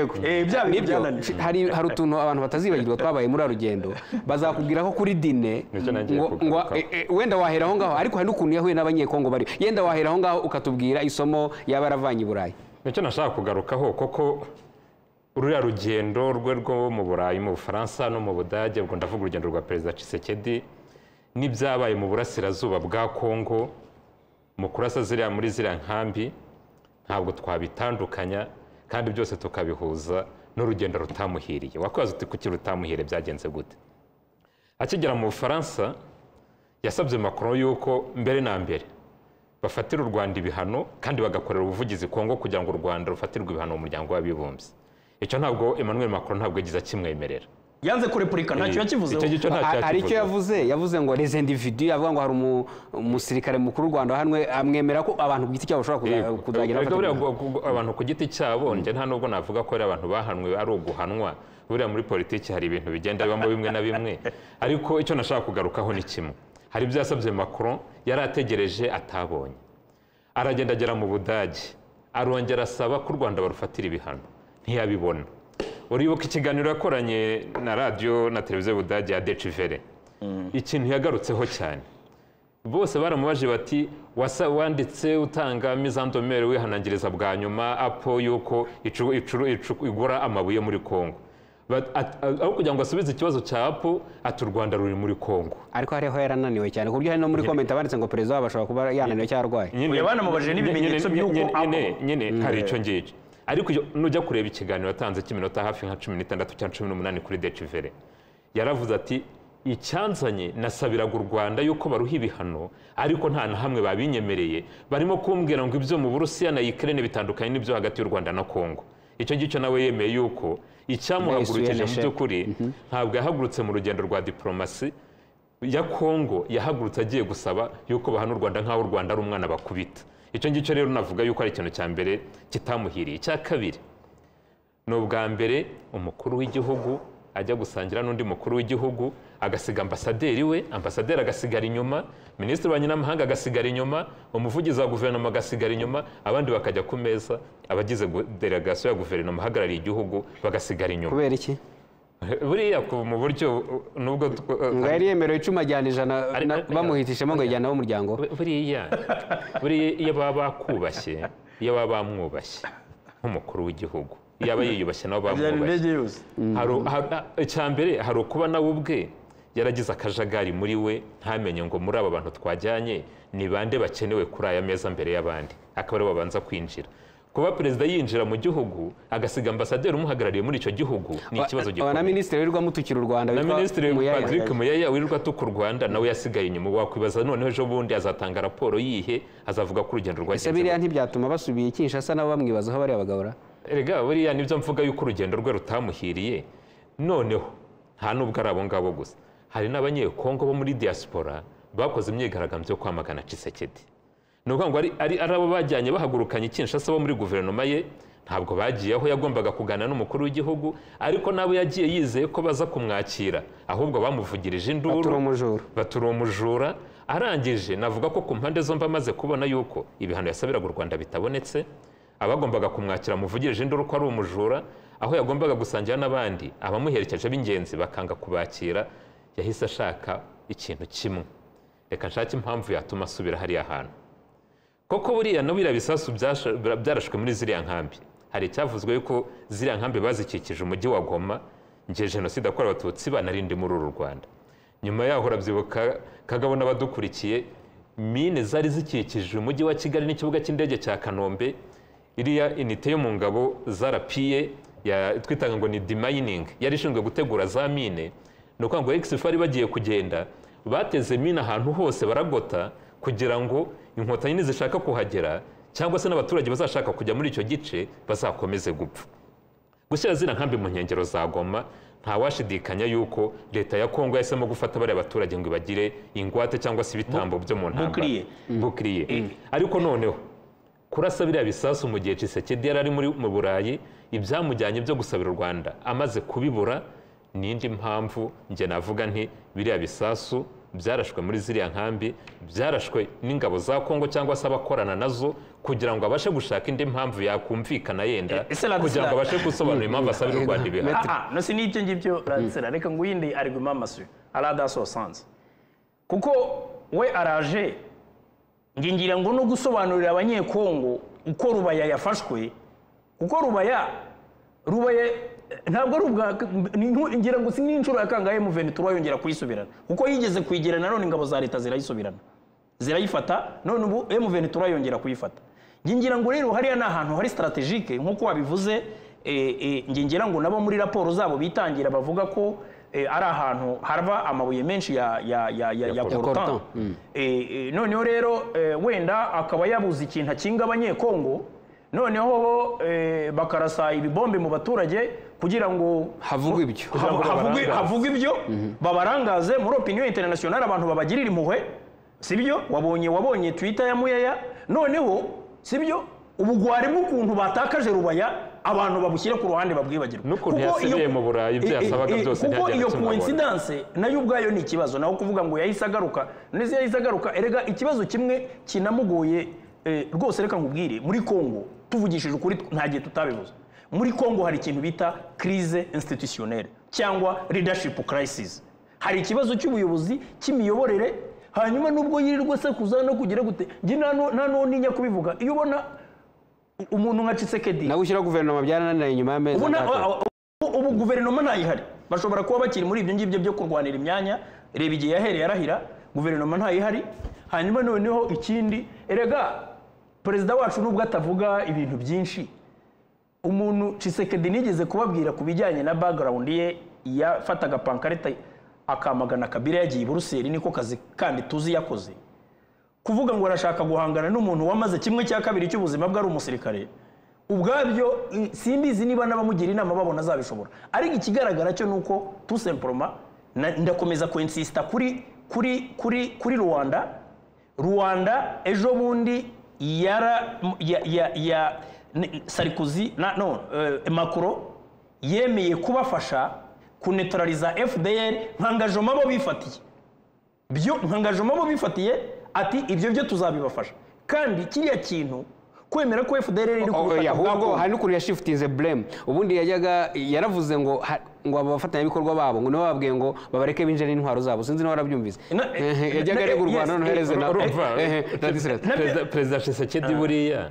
Hari utuntu abantu batazibagirwa twabaye muri rugendo, bazakubwira ko kuri dine ngo wenda wahera aho ngaho, ariko hari n'ukuntu yahuye n'abanyekongo bari, yenda wahera aho ngaho ukatubwira isomo yaba aravanye i Burayi. Nicyo nashaka kugarukaho, koko ururiya rugendo rwe rwo mu Burayi, mu Bufaransa no mu Budage, ubwo ndavuga urugendo rwa Perezida Tshisekedi n'ibyabaye mu burasirazuba bwa Kongo mu kurasa ziriya muri ziriya nkambi, ntabwo twabitandukanya kandi byose tukabihuza n'urugendo rutamuhiriye. Wakwaza uti kuki rutamuhiriye, byagenze gute? Akigera mu Bufaransa yasabye Macron yuko mbere na mbere bafatira u Rwanda ibihano kandi bagakorera ubuvugizi Kongo kugira ngo u Rwanda rufatirwe ibihano mu muryango w'abibumbye. Icyo ntabwo Emmanuel Macron ntabwo yagize akimwemerera. Yanze kurepurika ntacyo yakivuze. Hari icyo yavuze ngo les individus, avuga ngo hari umusirikare mukuru w'u Rwanda hanwe amwemera ko abantu ku giti cyabo bashobora kuzagira abantu ku giti cyabo. Nje nta nubwo navuga ko ari abantu bahanwe ari uguhanwa, buriya muri politiki hari ibintu bigenda bibamo bimwe na bimwe. Ariko icyo nashaka kugarukaho ni kimwe, hari ibyo yasabye Macron yari ategereje atabonye. Aragenda agera mu Budage, arongera asaba ko u Rwanda barufatira ibihano, ntiyabibona. Uribuka ikiganiro yakoranye na radio na televiziyo Budage ya Deutsche Welle, ikintu yagarutseho cyane, bose baramubaje bati wanditse utanga mise en demeure wihanangiriza bwa nyuma apo yuko igura amabuye muri Kongo. aho kugira ngo asubize ikibazo cya Apple ati u Rwanda ruri muri Kongo. ariko hariho yarananiwe cyane ku buryo hari no muri comment banditse ngo perezida wabo ashobora kuba yananiwe cyangwa arwaye. uyu banamubajije n'ibimenyetso by'uko nyine hari icyo ngicyo. Ariko nujya kureba ikiganiro yatanze cy'iminota hafi nka 16 cyangwa 18 kuri Decivere, yaravuze ati icyanzanye nasabiraga u Rwanda yuko baruha ibihano ariko nta na hamwe babinyemereye, barimo kumbwira ngo ibyo mu Burusiya na Ukraine bitandukanye n'ibyo hagati y'u Rwanda na Kongo. Icyo ngicyo nawe yemeye yuko icyamuhagurukije mu by'ukuri ntabwo yahagurutse mu rugendo rwa diplomasi ya Kongo, yahagurutse agiye gusaba yuko bahana u Rwanda nk'aho u Rwanda ari umwana bakubita. Icyo ngicyo rero navuga yuko ari ikintu cya mbere kitamuhiriye. Icya kabiri ni ubwa mbere umukuru w'igihugu ajya gusangira n'undi mukuru w'igihugu agasiga ambasaderi we, ambasaderi agasigara inyuma, minisitiri wa nyinamahanga agasigara inyuma, umuvugizi wa guverinoma agasigara inyuma, abandi bakajya ku meza, abagize delegasiyo ya guverinoma ahagarariye igihugu bagasigara inyuma. Kubera iki? Buriya mu buryo nubwo ngo yari yemerewe icuma ajyana ijana bamuhitishemo ngo yajyana n'umuryango. Buriya iyo baba bakubashye, iyo baba bamwubashye nk'umukuru w'igihugu, yaba yiyubashye nabo bamwubashye, icya mbere hari ukuba nawe ubwe yaragize akajagari muri we, ntamenye ngo muri aba bantu twajyanye ni bande bakenewe kuri aya meza mbere y'abandi, akaba aribo babanza kwinjira. Kuba perezida yinjira mu gihugu agasiga ambasaderi umuhagarariye muri icyo gihugu ni ikibazo gikomeye. Na minisitiri wirirwa mutukira u Rwanda, na minisitiri Patrick Muyaya wirirwa atuka u Rwanda nawe yasigaye inyuma. Wakwibaza noneho ejo bundi azatanga raporo yihe, azavuga ko urugendo rwagenze. Ese biriya ntibyatuma basubiye Kinshasa nabo bamwibazaho bari abagabura? Erega buriya nibyo mvuga yuko urugendo rwe rutamuhiriye. Noneho nta nubwo ari abo ngabo gusa, hari n'abanyekongo bo muri diaspora bakoze imyigaragambyo yo kwamagana Tshisekedi. Ni ukuvuga ngo ari abo bajyanye bahagurukanye Kinshasa bo muri guverinoma ye, ntabwo bagiye aho yagombaga kuganira n'umukuru w'igihugu, ariko nabo yagiye yizeye ko baza kumwakira, ahubwo bamuvugirije induru batura umujura. Arangije navuga ko ku mpande zombi amaze kubona yuko ibihano yasabiraga u Rwanda bitabonetse, abagombaga kumwakira muvugirije induru ko ari umujura, aho yagombaga gusangira n'abandi abamuherekeje b'ingenzi bakanga kubakira, yahise ashaka ikintu kimwe, reka nshake impamvu yatuma asubira hariya hantu. Koko buriya no biriya bisasu byarashwe muri ziriya nkambi, hari icyavuzwe yuko ziriya nkambi bazikikije umujyi wa Goma ngiye jenoside yakorewe Abatutsi banarindi muri uru Rwanda. Nyuma yaho urabyibuka Kagabo n'abadukurikiye, mine zari zikikije umujyi wa Kigali n'ikibuga cy'indege cya Kanombe, iriya inite yo mu ngabo zarapiye twitaga ngo ni demining, yari ishinzwe gutegura za mine. Ni ukuvuga ngo exfari bagiye kugenda bateze mine ahantu hose baragota kugira ngo inkotanyi nizishaka kuhagera cyangwa se n'abaturage bazashaka kujya muri icyo gice bazakomeze gupfa. Gushyira zina nkambi mu nkengero za Goma, nta washidikanya yuko leta ya Kongo yahisemo gufata bari abaturage ngo ibagire ingwate cyangwa se ibitambo byo mu ntambara bukriye. Ariko noneho kurasa biriya bisasu mu gihe Tshisekedi yari ari mu Burayi, ibyamujyanye byo gusabira u Rwanda amaze kubibura, n'indi mpamvu nge navuga nti biriya bisasu byarashwe muri ziriya nkambi, byarashwe n'ingabo za Kongo cyangwa se abakorana nazo kugira ngo abashe gushaka indi mpamvu yakumvikana yenda, kugira ngo abashe gusobanura impamvu asabira u Rwanda ibihano. No si n'ibyo ngibyo Ransera, reka ngo yindi argument masu arada so sans, kuko we araje ngingira ngo no gusobanurira abanyekongo uko Rubaya yafashwe, kuko Rubaya ntabwo ari ubwa ngira ngo sin'inshuro yakangaye M23 yongera kuyisubirana, kuko yigeze kuyigira none ingabo za leta zirayisubirana zirayifata, none ubu M23 yongera kuyifata. Ngira ngo rero hariya na ahantu hari strategique nkuko wabivuze, ngira ngo nabo muri raporo zabo bitangira bavuga ko ari ahantu harva amabuye menshi ya coltan. Noneho rero wenda akaba yabuze ikintu akinga abanyekongo, noneho bo bakarasa ibibombe mu baturage kugira ngo havugwe ibyo babarangaze muri opinion international, abantu babagirira impuhwe, sibyo? Wabonye Twitter ya Muyaya, noneho sibyo ubugwari bw'ukuntu batakaje Rubaya abantu babushyire ku ruhande babwibagirwa, nuko yasigaye mu Burayi byasabaga byose kuko iyo coincidence nayo ubwayo ni ikibazo, naho kuvuga ngo yahise agaruka neze yahise agaruka. Erega ikibazo kimwe kinamugoye rwose, reka nkubwire, muri Kongo tuvugishije ukuri nta gihe tutabivuze, muri Kongo hari ikintu bita crise institutionnelle cyangwa leadership crisis. Hari ikibazo cy'ubuyobozi cy'imiyoborere, hanyuma nubwo yirirwa se kuzana no kugira gute, ngi nano ninya kubivuga. Iyo ubona umuntu nka Tshisekedi nawe ushyira guverinoma byarananira inyuma y'amezi ubu guverinoma ntayihari bashobora kuba bakiri muri ibyo ngibyo byo kurwanira imyanya reba igihe yahereye arahira guverinoma ntayihari hanyuma noneho ikindi erega perezida wacu nubwo atavuga ibintu byinshi umuntu Tshisekedi nigeze kubabwira ku bijyanye na background ye yafataga pankarita akamagana Kabila yagiye i Buruseli niko kazi kandi tuzi yakoze kuvuga ngo arashaka guhangana n'umuntu wamaze kimwe cya kabiri cy'ubuzima bwe ari umusirikare ubwabyo simbizi niba n'abamugira inama babona azabishobora ariko ikigaragara cyo nuko tout simplement ndakomeza ku insista kuri Rwanda ejo bundi ya Sarkozy Macron yemeye kubafasha kunetraliza FDL nkangajoma bo bifatiye ati ibyo byo tuzabibafasha kandi kiriya kintu kwemera ko FDL iri ku butaka ahubwo hari n'ukuri yashiftinze blame ubundi yaravuze ngo abafatanyabikorwa babo ngo nibo babwiye ngo babareke binjire n'intwaro zabo sinzi niba warabyumvise yajyaga arega u Rwanda none hereze na perezida Tshisekedi buriya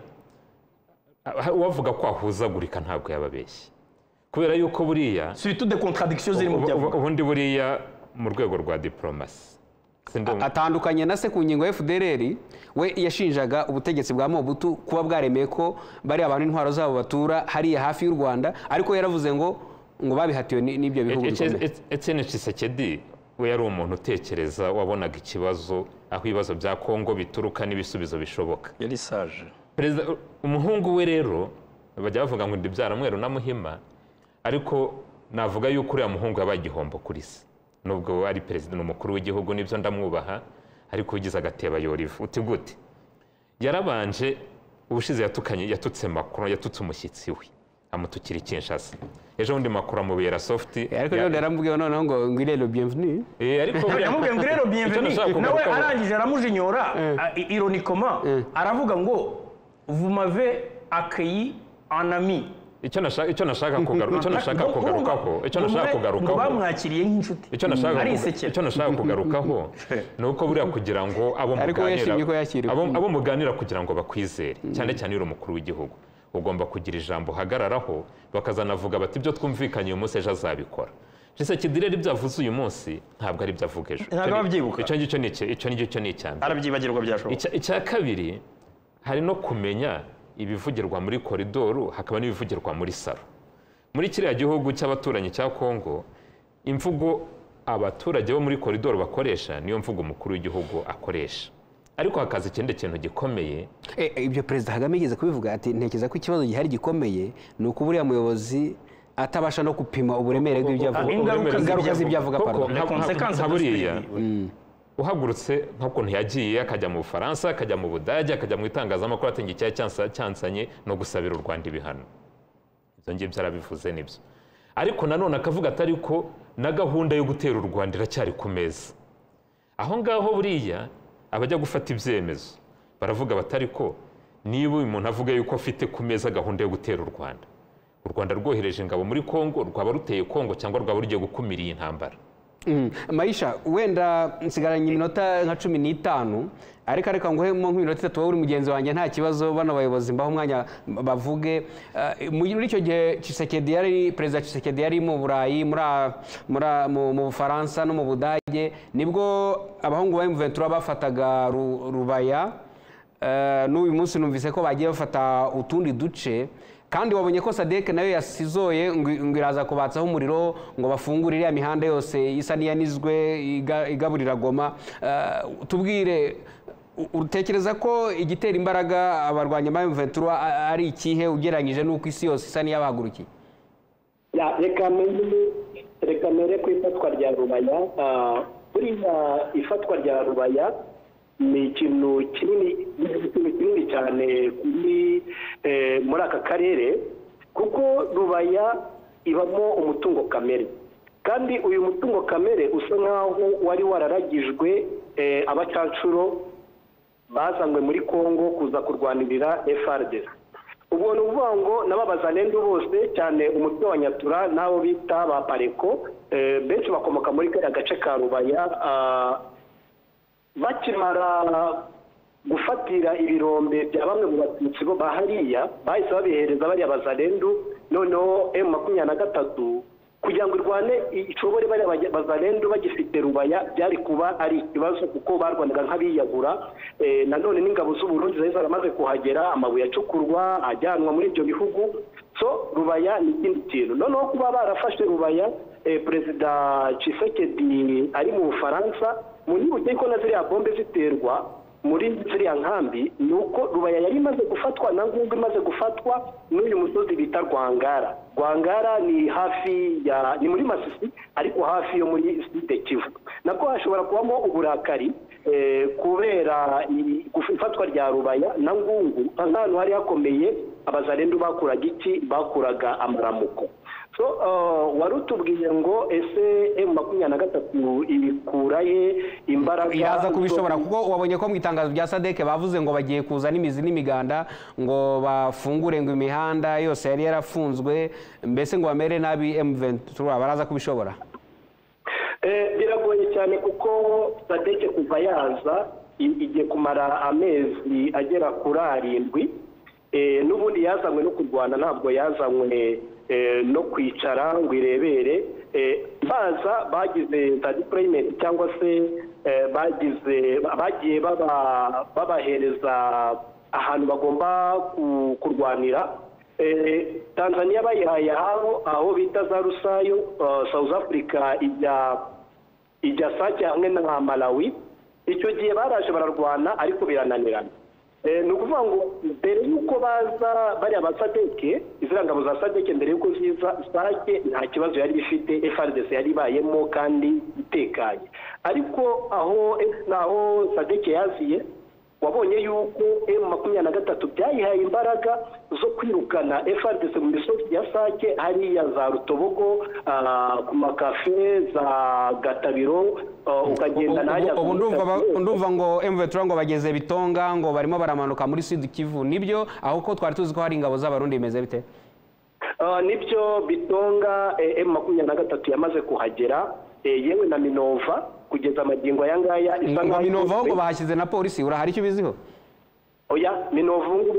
wavuga ko ahuzagurika ntabwo yababeshye kubera yuko buriya surtout de contradiction ziri mu byavuga ubundi buriya mu rwego rwa diplomasi atandukanye na se ku ngingo ya FDLR we yashinjaga ubutegetsi bwa Mobutu kuba bwaremeye ko bari abantu intwaro zabo batura hariya hafi y'u Rwanda ariko yaravuze ngo babihatiwe n'ibyo bihugu bikomeye. Etienne Tshisekedi we yari umuntu utekereza wabonaga ikibazo aho ibibazo bya Kongo bituruka n'ibisubizo bishoboka yari sage perezida umuhungu we rero bajya bavuga ngo ndibyara mweru na Muhima ariko navuga yuko uriya muhungu yabaye igihombo kuri se nubwo ari perezida n'umukuru w'igihugu nibyo ndamwubaha ariko ugize agateba yorivu uti gute yarabanje ubushize yatutse Macron yatutse umushyitsi we amutukira Kinshasa ejo bundi Macron amubera soft ariko rero yaramubwiye noneho ngo ngirelo bienvenue ariko yamubwiye ngirelo bienvenue nawe arangije aramujinyora ironiquement aravuga ngo vous m'avez accueilli en ami icyo nashaka kugarukaho bamwakiriye nk'inshuti icyo nashaka kugarukaho ni uko buriya kugira ngo abo muganira kugira ngo bakwizere cyane cyane uri umukuru w'igihugu ugomba kugira ijambo uhagararaho bakazanavuga bati ibyo twumvikanye uyu munsi ejo azabikora Tshisekedi rero ibyo avuze uyu munsi ntabwo ari ibyo avuga ejo ntabwo ababyibuka icyo ngicyo ni icya mbere arabyibagirwa byashoboka icya kabiri hari no kumenya ibivugirwa muri koridoru hakaba n'ibivugirwa muri salo muri kiriya gihugu cy'abaturanyi cya Kongo imvugo abaturage bo muri koridoru bakoresha niyo mvugo umukuru w'igihugu akoresha ariko hakaza ikindi kintu gikomeye ibyo perezida Kagame yigeze kubivuga ati ntekereza ko ikibazo gihari gikomeye ni uko buriya muyobozi atabasha no gupima uburemere bw'ibyo avuga ingaruka z'ibyo avuga nka buriya uhagurutse nk'ukuntu yagiye akajya mu Bufaransa akajya mu Budage akajya mu itangazamakuru ati ngi cyansanye no gusabira u Rwanda ibihano ibyo ngibyo arabivuze nibyo ariko nanone akavuga atari ko na gahunda yo gutera u Rwanda iracyari ku meza aho ngaho buriya abajya gufata ibyemezo baravuga batari ko niba uyu muntu avuga yuko afite ku meza gahunda yo gutera u Rwanda rwohereje ingabo muri Kongo rwaba ruteye Kongo cyangwa rwaba rugiye gukumira iyi ntambara Maisha wenda nsigaranye iminota nka 15 ariko nguhemo nk'iminota 3 uri mugenzi wanjye nta kibazo bano bayobozi mbaho umwanya bavuge muri icyo gihe perezida Tshisekedi yari mu Burayi mu Bufaransa no mu Budage nibwo abahungu ba M23 bafataga Rubaya n'uyu munsi numvise ko bagiye bafata utundi duce kandi wabonye ko Sadek nayo yasizoye ngo iraza kubatsaho umuriro ngo bafungure iriya mihanda yose isa niyanizwe igaburira Goma tubwire utekereza ko igitera imbaraga abarwanya ba M23 ari ikihe ugereranyije n'uko isi yose isa niyabahagurukiye reka mere ku ifatwa rya Rubaya buriya ifatwa rya Rubaya ni ikintu kinini cyane muri aka karere kuko Rubaya ibamo umutungo kamere kandi uyu mutungo kamere usa nkaho wari wararagijwe abacancuro bazanywe muri Kongo kuza kurwanirira FARDC ubwo ni ukuvuga ngo n'ababazanendo bose cyane umutwe wa Nyatura n'abo bita ba Pareko benshi bakomoka muri kariya gace ka Rubaya bakimara gufatira ibirombe bya bamwe mu batutsi bo bahariya bahise babihereza bariya bazalendo noneho M23 kugira ngo irwane ishobore bari bazalendo bagifite Rubaya byari kuba ari ikibazo kuko barwanaga nk'abiyagura nanone n'ingabo z'u Burundi zari zaramaze kuhagera amabuye acukurwa ajyanwa muri ibyo bihugu so Rubaya ni ikindi kintu noneho kuba barafashe Rubaya Perezida Tshisekedi ari mu Bufaransa mu nyibuke ko na ziriya bombe ziterwa muri ziriya nkambi nuko Rubaya yari imaze gufatwa na Ngungu imaze gufatwa n'uyu musozi bita Rwangara. Rwangara ni hafi ya ni muri Masisi ariko hafi yo muri Sud Kivu. Nako hashobora kubamo uburakari kubera gufatwa rya Rubaya na Ngungu ahantu hari hakomeye abazalendo bakuraga iki bakuraga amaramuko. So warutubwiye ngo ese M23 ibikuraye imbaraga iraza kubishobora kuko wabonye ko mu itangazo rya SADC bavuze ngo bagiye kuza n'imizi n'imiganda ngo bafungure ngo imihanda yose yari yarafunzwe mbese ngo bamere nabi M23 baraza kubishobora biragoye cyane kuko SADC kuva yaza igiye kumara amezi agera kuri 7 n'ubundi yazanywe no kurwana ntabwo yazanywe no kwicara ngo irebere baza bagize za deployment cyangwa se bagiye babahereza ahantu bagomba kurwanira Tanzania bayihaye aho bita za Rusayo South Africa ijya Sake hamwe na Malawi icyo gihe baraje bararwana ariko birananirana ni ukuvuga ngo mbere y'uko baza bari abasadeke iziriya ngabo za sadeke mbere y'uko ziza Sake nta kibazo yari ifite FARDC yari ibayemo kandi itekanye ariko aho sadeke yaziye wabonye yuko M23 byayihaye imbaraga zo kwirukana FARDC mu misozi ya Sake hariya za Rutobogo ku makafe za Gatabiro ukagenda najya ubu ndumva ngo M23 ngo bageze Bitonga ngo barimo baramanuka muri Sud Kivu nibyo aho ko twari tuzi ko hari ingabo z'abarundi imeze bite nibyo Bitonga M23 yamaze kuhagera yewe na Minova kugeza amagingo aya ngaya isanga Minova ngo bahashyize na polisi urahari icyo biziho oya Minova ngo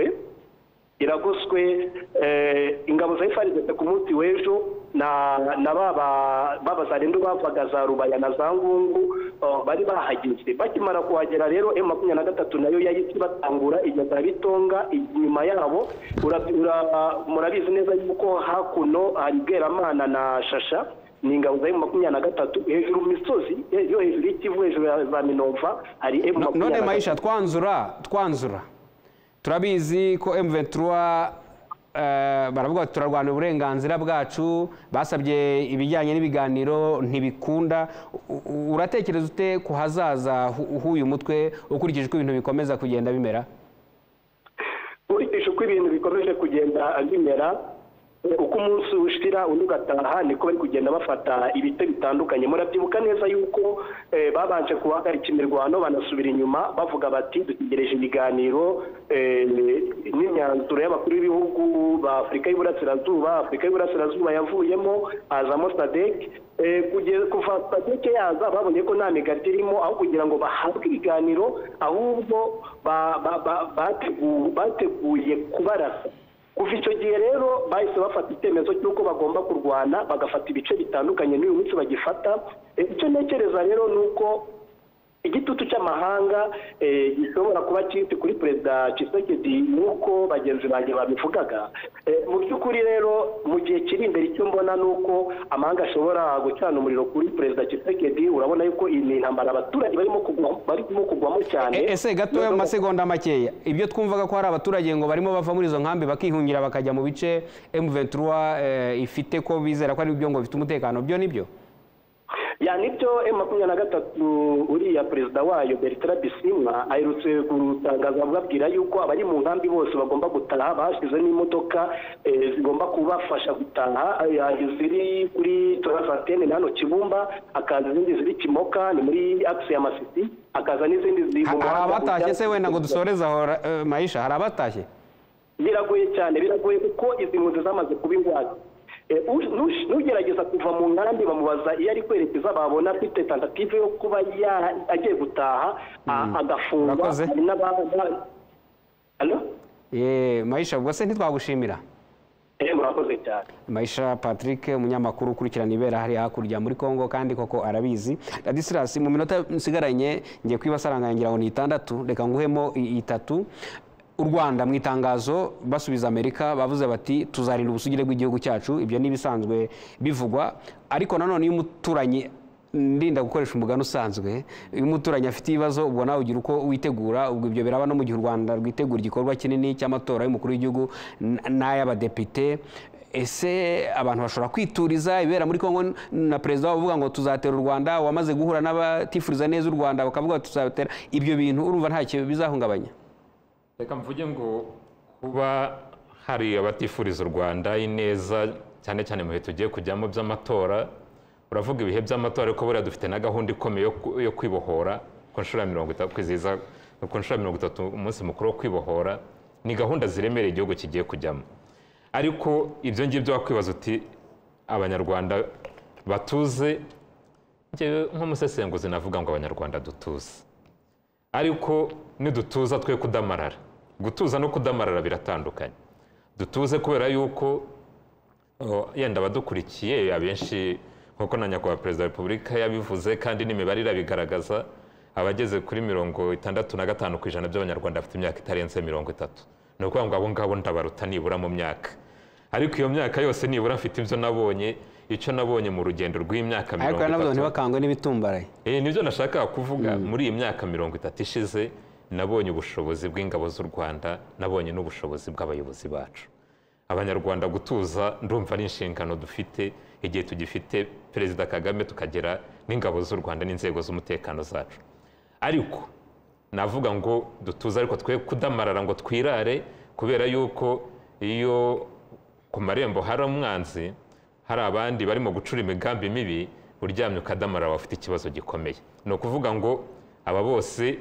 iragoswe ingabo za FARDC ku munsi w'ejo na baba zarendo bavaga za Rubaya na za Ngungu bari bahageze bakimara kuhagera rero M23 nayo yahise batangura ijya za Bitonga inyuma yabo murabizi neza yuko hakuno hari Bweramana na Shasha ni ingabo za M23 hejuru misozi yo hejuru y'Ikivu hejuru za Minova hari M23 none Maisha twanzura turabizi ko M23 baravuga ati turarwana uburenganzira bwacu basabye ibijyanye n'ibiganiro ntibikunda uratekereza ute ku hazaza h'uyu mutwe ukurikije uko ibintu bikomeza kugenda bimera ukurikije uko ibintu bikomeje kugenda bimera uko umunsi ushira undi ugataha niko bari kugenda bafata ibite bitandukanye murabyibuka neza yuko babanje kuhagarika imirwano banasubira inyuma bavuga bati dutegereje ibiganiro n'imyanzuro y'abakuru b'ibihugu ba Afurika y'Iburasirazuba yavuyemo hazamo SADC kuva SADC yaza babonye ko nta migati irimo aho kugira ngo bahabwe ibiganiro ahubwo bateguye kubarasa kuva icyo gihe rero bahise bafata icyemezo cy'uko bagomba kurwana bagafata ibice bitandukanye n'uyu munsi bagifata icyo ntekereza rero ni uko igitutu cy'amahanga gishobora kuba kiti kuri Perezida Tshisekedi nuko bagenzi banjye babivugaga mu by'ukuri rero mu gihe kiri imbere icyo mbona nuko amahanga ashobora gucana umuriro kuri Perezida Tshisekedi urabona yuko iyi ntambara abaturage barimo kugwamo cyane ese gatoya mu masegonda makeya ibyo twumvaga ko hari abaturage ngo barimo bava muri izo nkambi bakihungira bakajya mu bice M23 ifite ko bizera ko ari byo ngo bifite umutekano byo nibyo nibyo M23 uriya perezida wayo Bertrand Bisimwa aherutse gutangaza babwira yuko abari mu nkambi bose bagomba gutaha bashize n'imodoka zigomba kubafasha gutaha ziri kuri Torasantene hano Kibumba akaza izindi ziri Kimoka ni muri axe ya Masisi akaza n'izindi ziri mu abatashye se wenda ngo dusoreze aho Maisha hari abatashye biragoye cyane biragoye kuko izi mpunzi zamaze kuba ingwate nugerageza kuva mu nkambi bamubaza iyo ari kwerekeza babona afite tentative yo kuba agiye gutaha agafungwa Maisha ubwo se ntitwagushimira murakoze cyane. Maisha Patrick umunyamakuru ukurikirana ibera hari hakurya muri Kongo kandi koko arabizi. Ladislas mu minota nsigaranye ngiye kwibasaranga ngira ngo ni 6 reka nguhemo 3. U Rwanda mu itangazo basubiza Amerika bavuze bati tuzarinda ubusugire bw'igihugu cyacu, ibyo ni bisanzwe bivugwa, ariko nanone iyo umuturanyi ndinda gukoresha umugano usanzwe, iyo umuturanyi afite ibibazo ubwo nawe ugira uko witegura, ubwo ibyo biraba no mu gihe u Rwanda rwitegura igikorwa kinini cy'amatora y'umukuru w'igihugu n'ay'abadepite. Ese abantu bashobora kwituriza ibera muri Kongo na perezida bavuga ngo tuzatera u Rwanda, wamaze guhura n'abatifuriza neza u Rwanda bakavuga tuzatera, ibyo bintu urumva nta cyo bizahungabanya? Reka mvuge ngo kuba hari abatifuriza u Rwanda ineza cyane cyane mu bihe tugiye kujyamo by'amatora, uravuga ibihe by'amatora ariko buriya dufite na gahunda ikomeye yo kwibohora ku nshuro ya 30 kwizihiza ku nshuro ya 30 umunsi mukuru wo kwibohora, ni gahunda ziremereye igihugu kigiye kujyamo. Ariko ibyo ngibyo wakwibaza uti abanyarwanda batuze, nk'umusesenguzi navuga ngo abanyarwanda dutuze, ariko nidutuza twe kudamarara. Gutuza no kudamarara biratandukanye. Dutuze kubera yuko yenda abadukurikiye abenshi nkuko na nyakubahwa perezida wa repubulika yabivuze kandi n'imibare irabigaragaza, abageze kuri 65% by'abanyarwanda bafite imyaka itarenze 30. Ni ukuvuga ngo abo ngabo ndabaruta nibura mu myaka, ariko iyo myaka yose nibura mfite ibyo nabonye, icyo nabonye mu rugendo rw'imyaka 30. Ariko nabwo ntibakangwe n'ibitumbaraye. Nibyo nashaka kuvuga. Muri iyi myaka 30 ishize nabonye ubushobozi bw'ingabo z'u Rwanda, nabonye n'ubushobozi bw'abayobozi bacu. Abanyarwanda gutuza ndumva ari inshingano dufite igihe tugifite Perezida Kagame tukagera n'ingabo z'u Rwanda n'inzego z'umutekano zacu. Ariko navuga ngo dutuza ariko twe kudamarara ngo twirare, kubera yuko iyo ku marembo hari umwanzi, hari abandi barimo gucura imigambi mibi, uryamye ukadamarara bafite ikibazo gikomeye. Ni ukuvuga ngo aba bose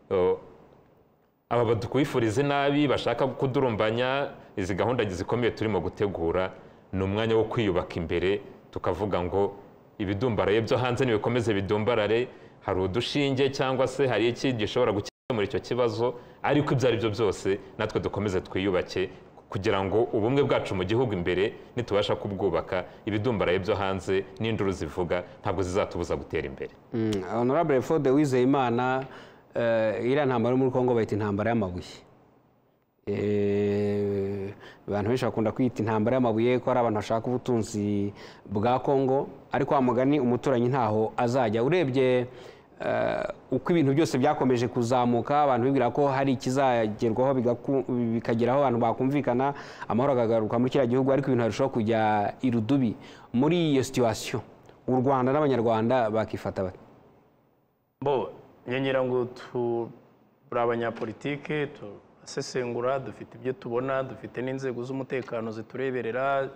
aba badukwifuriza nabi bashaka kudurumbanya izi gahunda zikomeye turimo gutegura, ni umwanya wo kwiyubaka imbere tukavuga ngo ibidumbaraye byo hanze nibikomeze bidumbarare, hari udushinge cyangwa se hari iki gishobora gukemura icyo kibazo, ariko ibyo ari byo byose natwe dukomeze twiyubake kugira ngo ubumwe bwacu mu gihugu imbere nitubasha kubwubaka, ibidumbaraye byo hanze n'induru zivuga ntabwo zizatubuza gutera imbere. Honorable Fode Uwizeyimana, iriya ntambara yo muri Kongo bayita intambara y'amabuye. Abantu benshi bakunda kwita intambara y'amabuye ko ari abantu bashaka ubutunzi bwa Kongo, ariko wa mugani umuturanyi ntaho azajya. Urebye uko ibintu byose byakomeje kuzamuka, abantu bibwira ko hari ikizagerwaho bikageraho abantu bakumvikana, amahoro akagaruka muri kiriya gihugu, ariko ibintu harushaho kujya irudubi. Muri iyo situation u Rwanda n'abanyarwanda bakifata bate? ngira ngo turi abanyapolitike turasesengura, dufite ibyo tubona, dufite n'inzego z'umutekano zitureberera,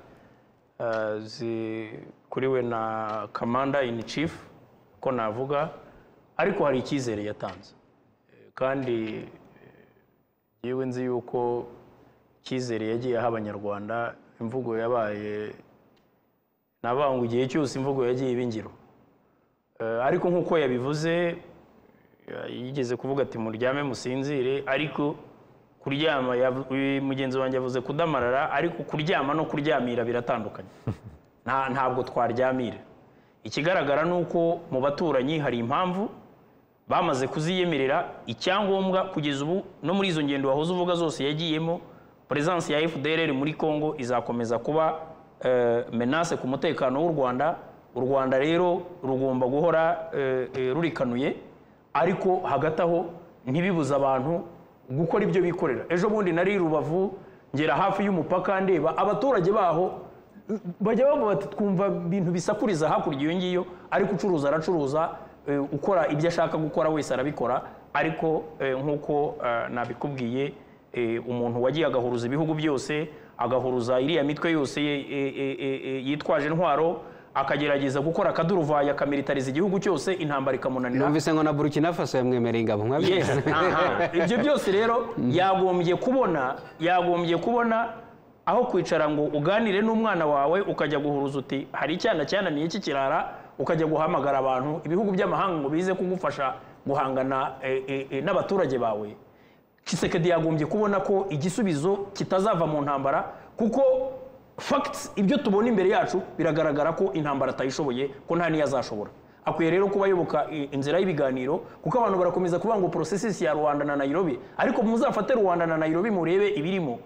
zikuriwe na Commander in Chief ko navuga, ariko hari icyizere yatanze, kandi yewe nzi yuko icyizere yagiye aha abanyarwanda. Imvugo yabaye nabangu igihe cyose imvugo yagiye ibingiro, ariko nkuko yabivuze yigeze kuvuga ati muryame musinzire, ariko kuryama mugenzi wanjye yavuze kudamarara, ariko kuryama no kuryamira biratandukanye. Ntabwo twaryamira. Ikigaragara nuko mu baturanyi hari impamvu bamaze kuziyemerera. Icyangombwa kugeza ubu no muri izo ngendo wahoze uvuga zose yagiyemo, presence ya FDLR muri Kongo izakomeza kuba menace ku mutekano w'u Rwanda. U Rwanda rero rugomba guhora rurikanuye, ariko hagati aho ntibibuza abantu gukora ibyo bikorera. Ejo bundi nari Rubavu ngera hafi y'umupaka ndeba abaturage baho bajya bavuga bati twumva ibintu bisakuriza hakurya iyo ngiyo, ariko ucuruza aracuruza, ukora ibyo ashaka gukora wese arabikora. Ariko nkuko nabikubwiye, umuntu wagiye agahuruza ibihugu byose, agahuruza iriya mitwe yose yitwaje intwaro, akagerageza gukora akaduruvaye akamilitariza igihugu cyose, intambara ikamunanira. Numvise ngo na Burkina Faso yamwemereye ingabo mwabizi. Ibyo byose rero yagombye kubona aho kwicara ngo uganire n'umwana wawe ukajya guhuruza uti hari icyana cyananiye cy'ikirara, ukajya guhamagara abantu ibihugu by'amahanga ngo bize kugufasha guhangana n'abaturage bawe. Tshisekedi yagombye kubona ko igisubizo kitazava mu ntambara, kuko facts ibyo tubona imbere yacu biragaragara ko intambara atayishoboye ko nta niyo azashobora. Akwiye rero kuba ayoboka inzira y'ibiganiro kuko abantu barakomeza kuvuga ngo processes ya Rwanda na Nairobi, ariko muzafate Rwanda na Nairobi murebe ibirimo.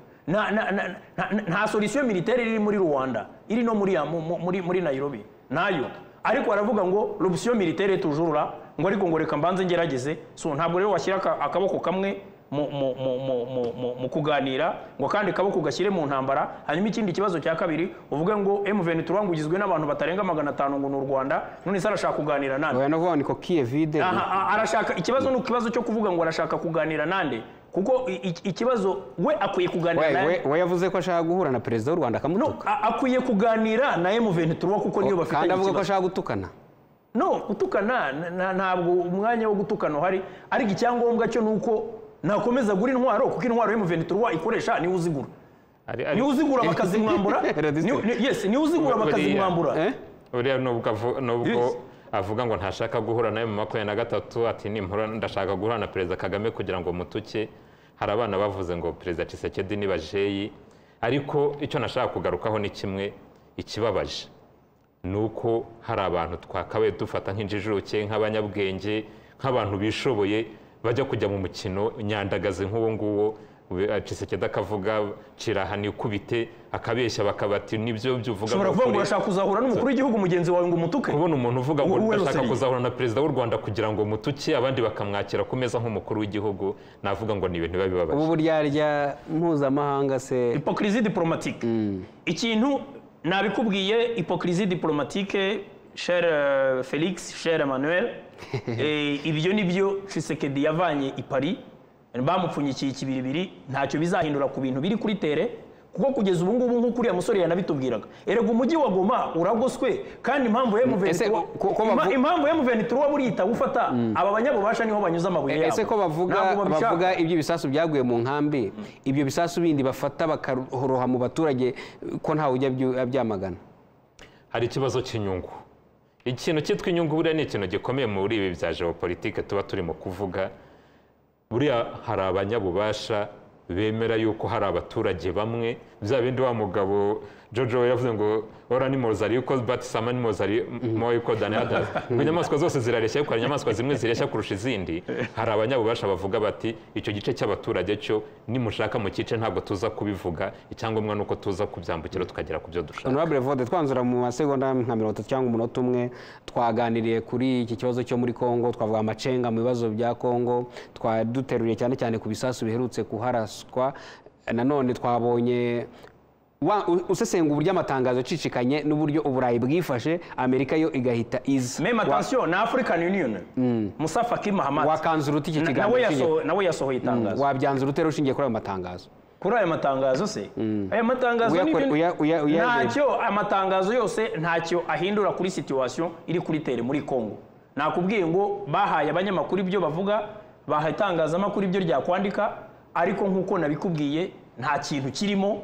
Nta solution militaire iri muri Rwanda, iri no muri Nairobi nayo, ariko baravuga ngo l'option militaire toujours là, ngo ariko ngo reka mbanze ngerageze. So ntabwo rero washyira akaboko kamwe mu kuganira ngo kandi kaboko gashyire mu ntambara. Hanyuma ikindi kibazo cya kabiri uvuga ngo M23 ngugizwe n'abantu batarenga 500 ngo n'u Rwanda, none se arashaka kuganira nande? Oya navuga niko Kiev arashaka ikibazo n'ukibazo cyo kuvuga ngo arashaka kuganira nande, kuko ikibazo we akwiye kuganira nande. We yavuze ko ashaka guhura na perezida w'u Rwanda akamutuka. No, akwiye kuganira na M23 kuko niyo bafite. Kandi avuga ko ashaka gutukana. No, gutukana ntabwo umwanya wo gutukana uhari, ariko icyangombwa cyo nuko nakomeza gura intwaro kuko intwaro M23 ikoresha ni uzigura. Ni uzigura bakazimwambura. Yes, ni uzigura bakazimwambura. Uriya nubwo avuga ngo ntashaka guhura nawe mu 23 ati nimpura ndashaka guhura na Perezida Kagame kugira ngo mutuke. Hari abana bavuze ngo Perezida Tshisekedi ni bajeyi, ariko icyo nashaka kugarukaho ni kimwe ikibabaje nuko hari abantu twakabaye dufata nk'injijuke, nk'abanyabwenge, nk'abantu bishoboye bajya kujya mu mukino nyandagaze nk'uwo nguwo. Tshisekedi akavuga cirahani kubite akabeshya bakabati nibyo byuvuga. Ushobora kuvuga ngo urashaka kuzahura n'umukuru w'igihugu mugenzi wawe ngo umutuke. Kubona umuntu uvuga ngo urashaka kuzahura na perezida w'u Rwanda kugira ngo mutuke abandi bakamwakira ku meza nk'umukuru w'igihugu, navuga ngo ni ibintu biba bibabaje. Ubu buryarya mpuzamahanga se hypocrisie diplomatique. Ikintu nabikubwiye hypocrisie diplomatique, cher Félix, cher Emmanuel. Ibyo nibyo Tshisekedi yavanye i Paris, bamupfunyikiye ikibiribiri, ntacyo bizahindura ku bintu biri kuri tere, kuko kugeza ubu ngubu nk'uko uriya musore yanabitubwiraga, erega umujyi wa Goma uragoswe, kandi impamvu M23 burita gufata aba banyabubasha niho banyuza amabuye yabo. Ese ko bavuga ibyo bisasu byaguye mu nkambi, ibyo bisasu bindi bafata bakahoroha mu baturage ko ntawe ujya byamagana? Hari ikibazo cy'inyungu. Ikintu cyitwa inyungu buriya ni ikintu gikomeye muri ibi bya geopolitique tuba turimo kuvuga. Buriya hari abanyabubasha bemera yuko hari abaturage bamwe, bya bindi wa mugabo Jojo yavuze ngo ora ni mozari yuko but sama ni mozari mo yuko than others. Inyamaswa zose zirareshya yuko inyamaswa zimwe zireshya kurusha izindi. Hari abanyabubasha bavuga bati icyo gice cy'abaturage cyo nimushaka mu kice ntabwo tuza kubivuga, icyangombwa nuko tuza kubyambukira tukagera ku byo dushaka. Honorable Vode, twanzura mu masegonda nka 30 cyangwa umunota umwe twaganiriye kuri iki kibazo cyo muri Kongo, twavuga amacenga mu bibazo bya Kongo, twaduteruriye cyane cyane ku bisasu biherutse kuharaswa. Nanone twabonye usesenga uburyo amatangazo acicikanye n'uburyo Uburayi bwifashe, Amerika yo igahita iza. Même attention na African Union. Musa Faki Mahamat wakanzura uti iki kiganiro nawe yasohoye itangazo. Wabyanzura utero ushingiye kuri ayo matangazo? Kuri ayo matangazo se aya matangazo ntacyo, amatangazo yose ntacyo ahindura kuri situation iri kuri tere muri Kongo. Nakubwiye ngo bahaye abanyamakuru ibyo bavuga, bahaye itangazamakuru ibyo rya kwandika, ariko nkuko nabikubwiye nta kintu kirimo,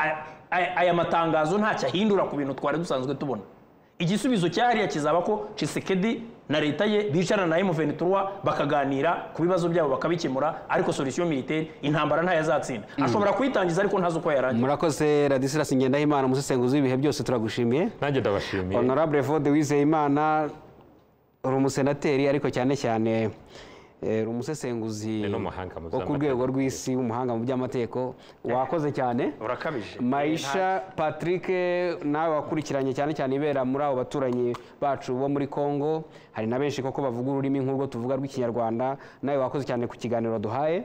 aya matangazo ntacyo ahindura ku bintu twari dusanzwe tubona. Igisubizo cyahariya kizaba ko Tshisekedi na leta ye bicara na M23 bakaganira ku bibazo byabo bakabikemura, ariko solution militaire intambara nta yazatsinda. Ashobora kuyitangiza ariko ntazo ko yarangiye. Murakoze Ladislas Ngendahimana, umusesenguzi w'ibihe byose turagushimiye. Nanjye ndabashimiye. Honorable Vode Uwizeyimana, uri umusenateri ariko cyane cyane umusesenguzi wo ku rwego rw'isi, umuhanga mu by'amategeko. Wakoze cyane. Urakabije. Maisha Patrick, nawe wakurikiranye cyane cyane ibera muri abo baturanyi bacu bo muri Kongo. Hari na benshi koko bavuga ururimi nk'urwo tuvuga rw'ikinyarwanda. Nawe wakoze cyane ku kiganiro duhaye.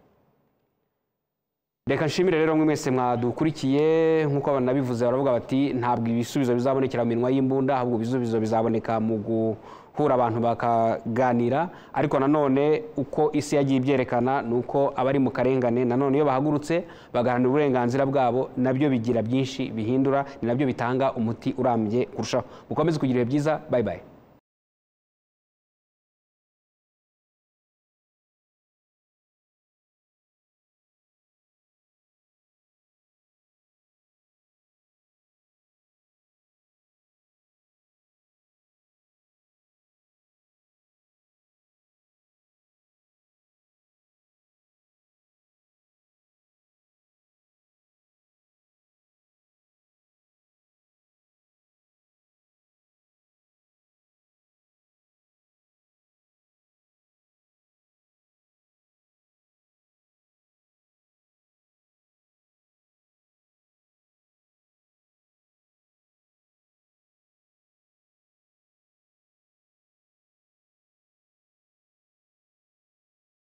Reka nshimire rero mwe mwese mwadukurikiye. Nk'uko abantu nabivuze baravuga bati ntabwo ibisubizo bizabonekera mu minwa y'imbunda, ahubwo ibisubizo bizaboneka mu guhura abantu bakaganira. Ariko nanone uko isi yagiye ibyerekana nuko abari mu karengane nanone iyo bahagurutse bagaharanira uburenganzira bwabo, nabyo bigira byinshi bihindura, ni nabyo bitanga umuti urambye kurushaho. Mukomeze kugira ibihe byiza. Bye bye.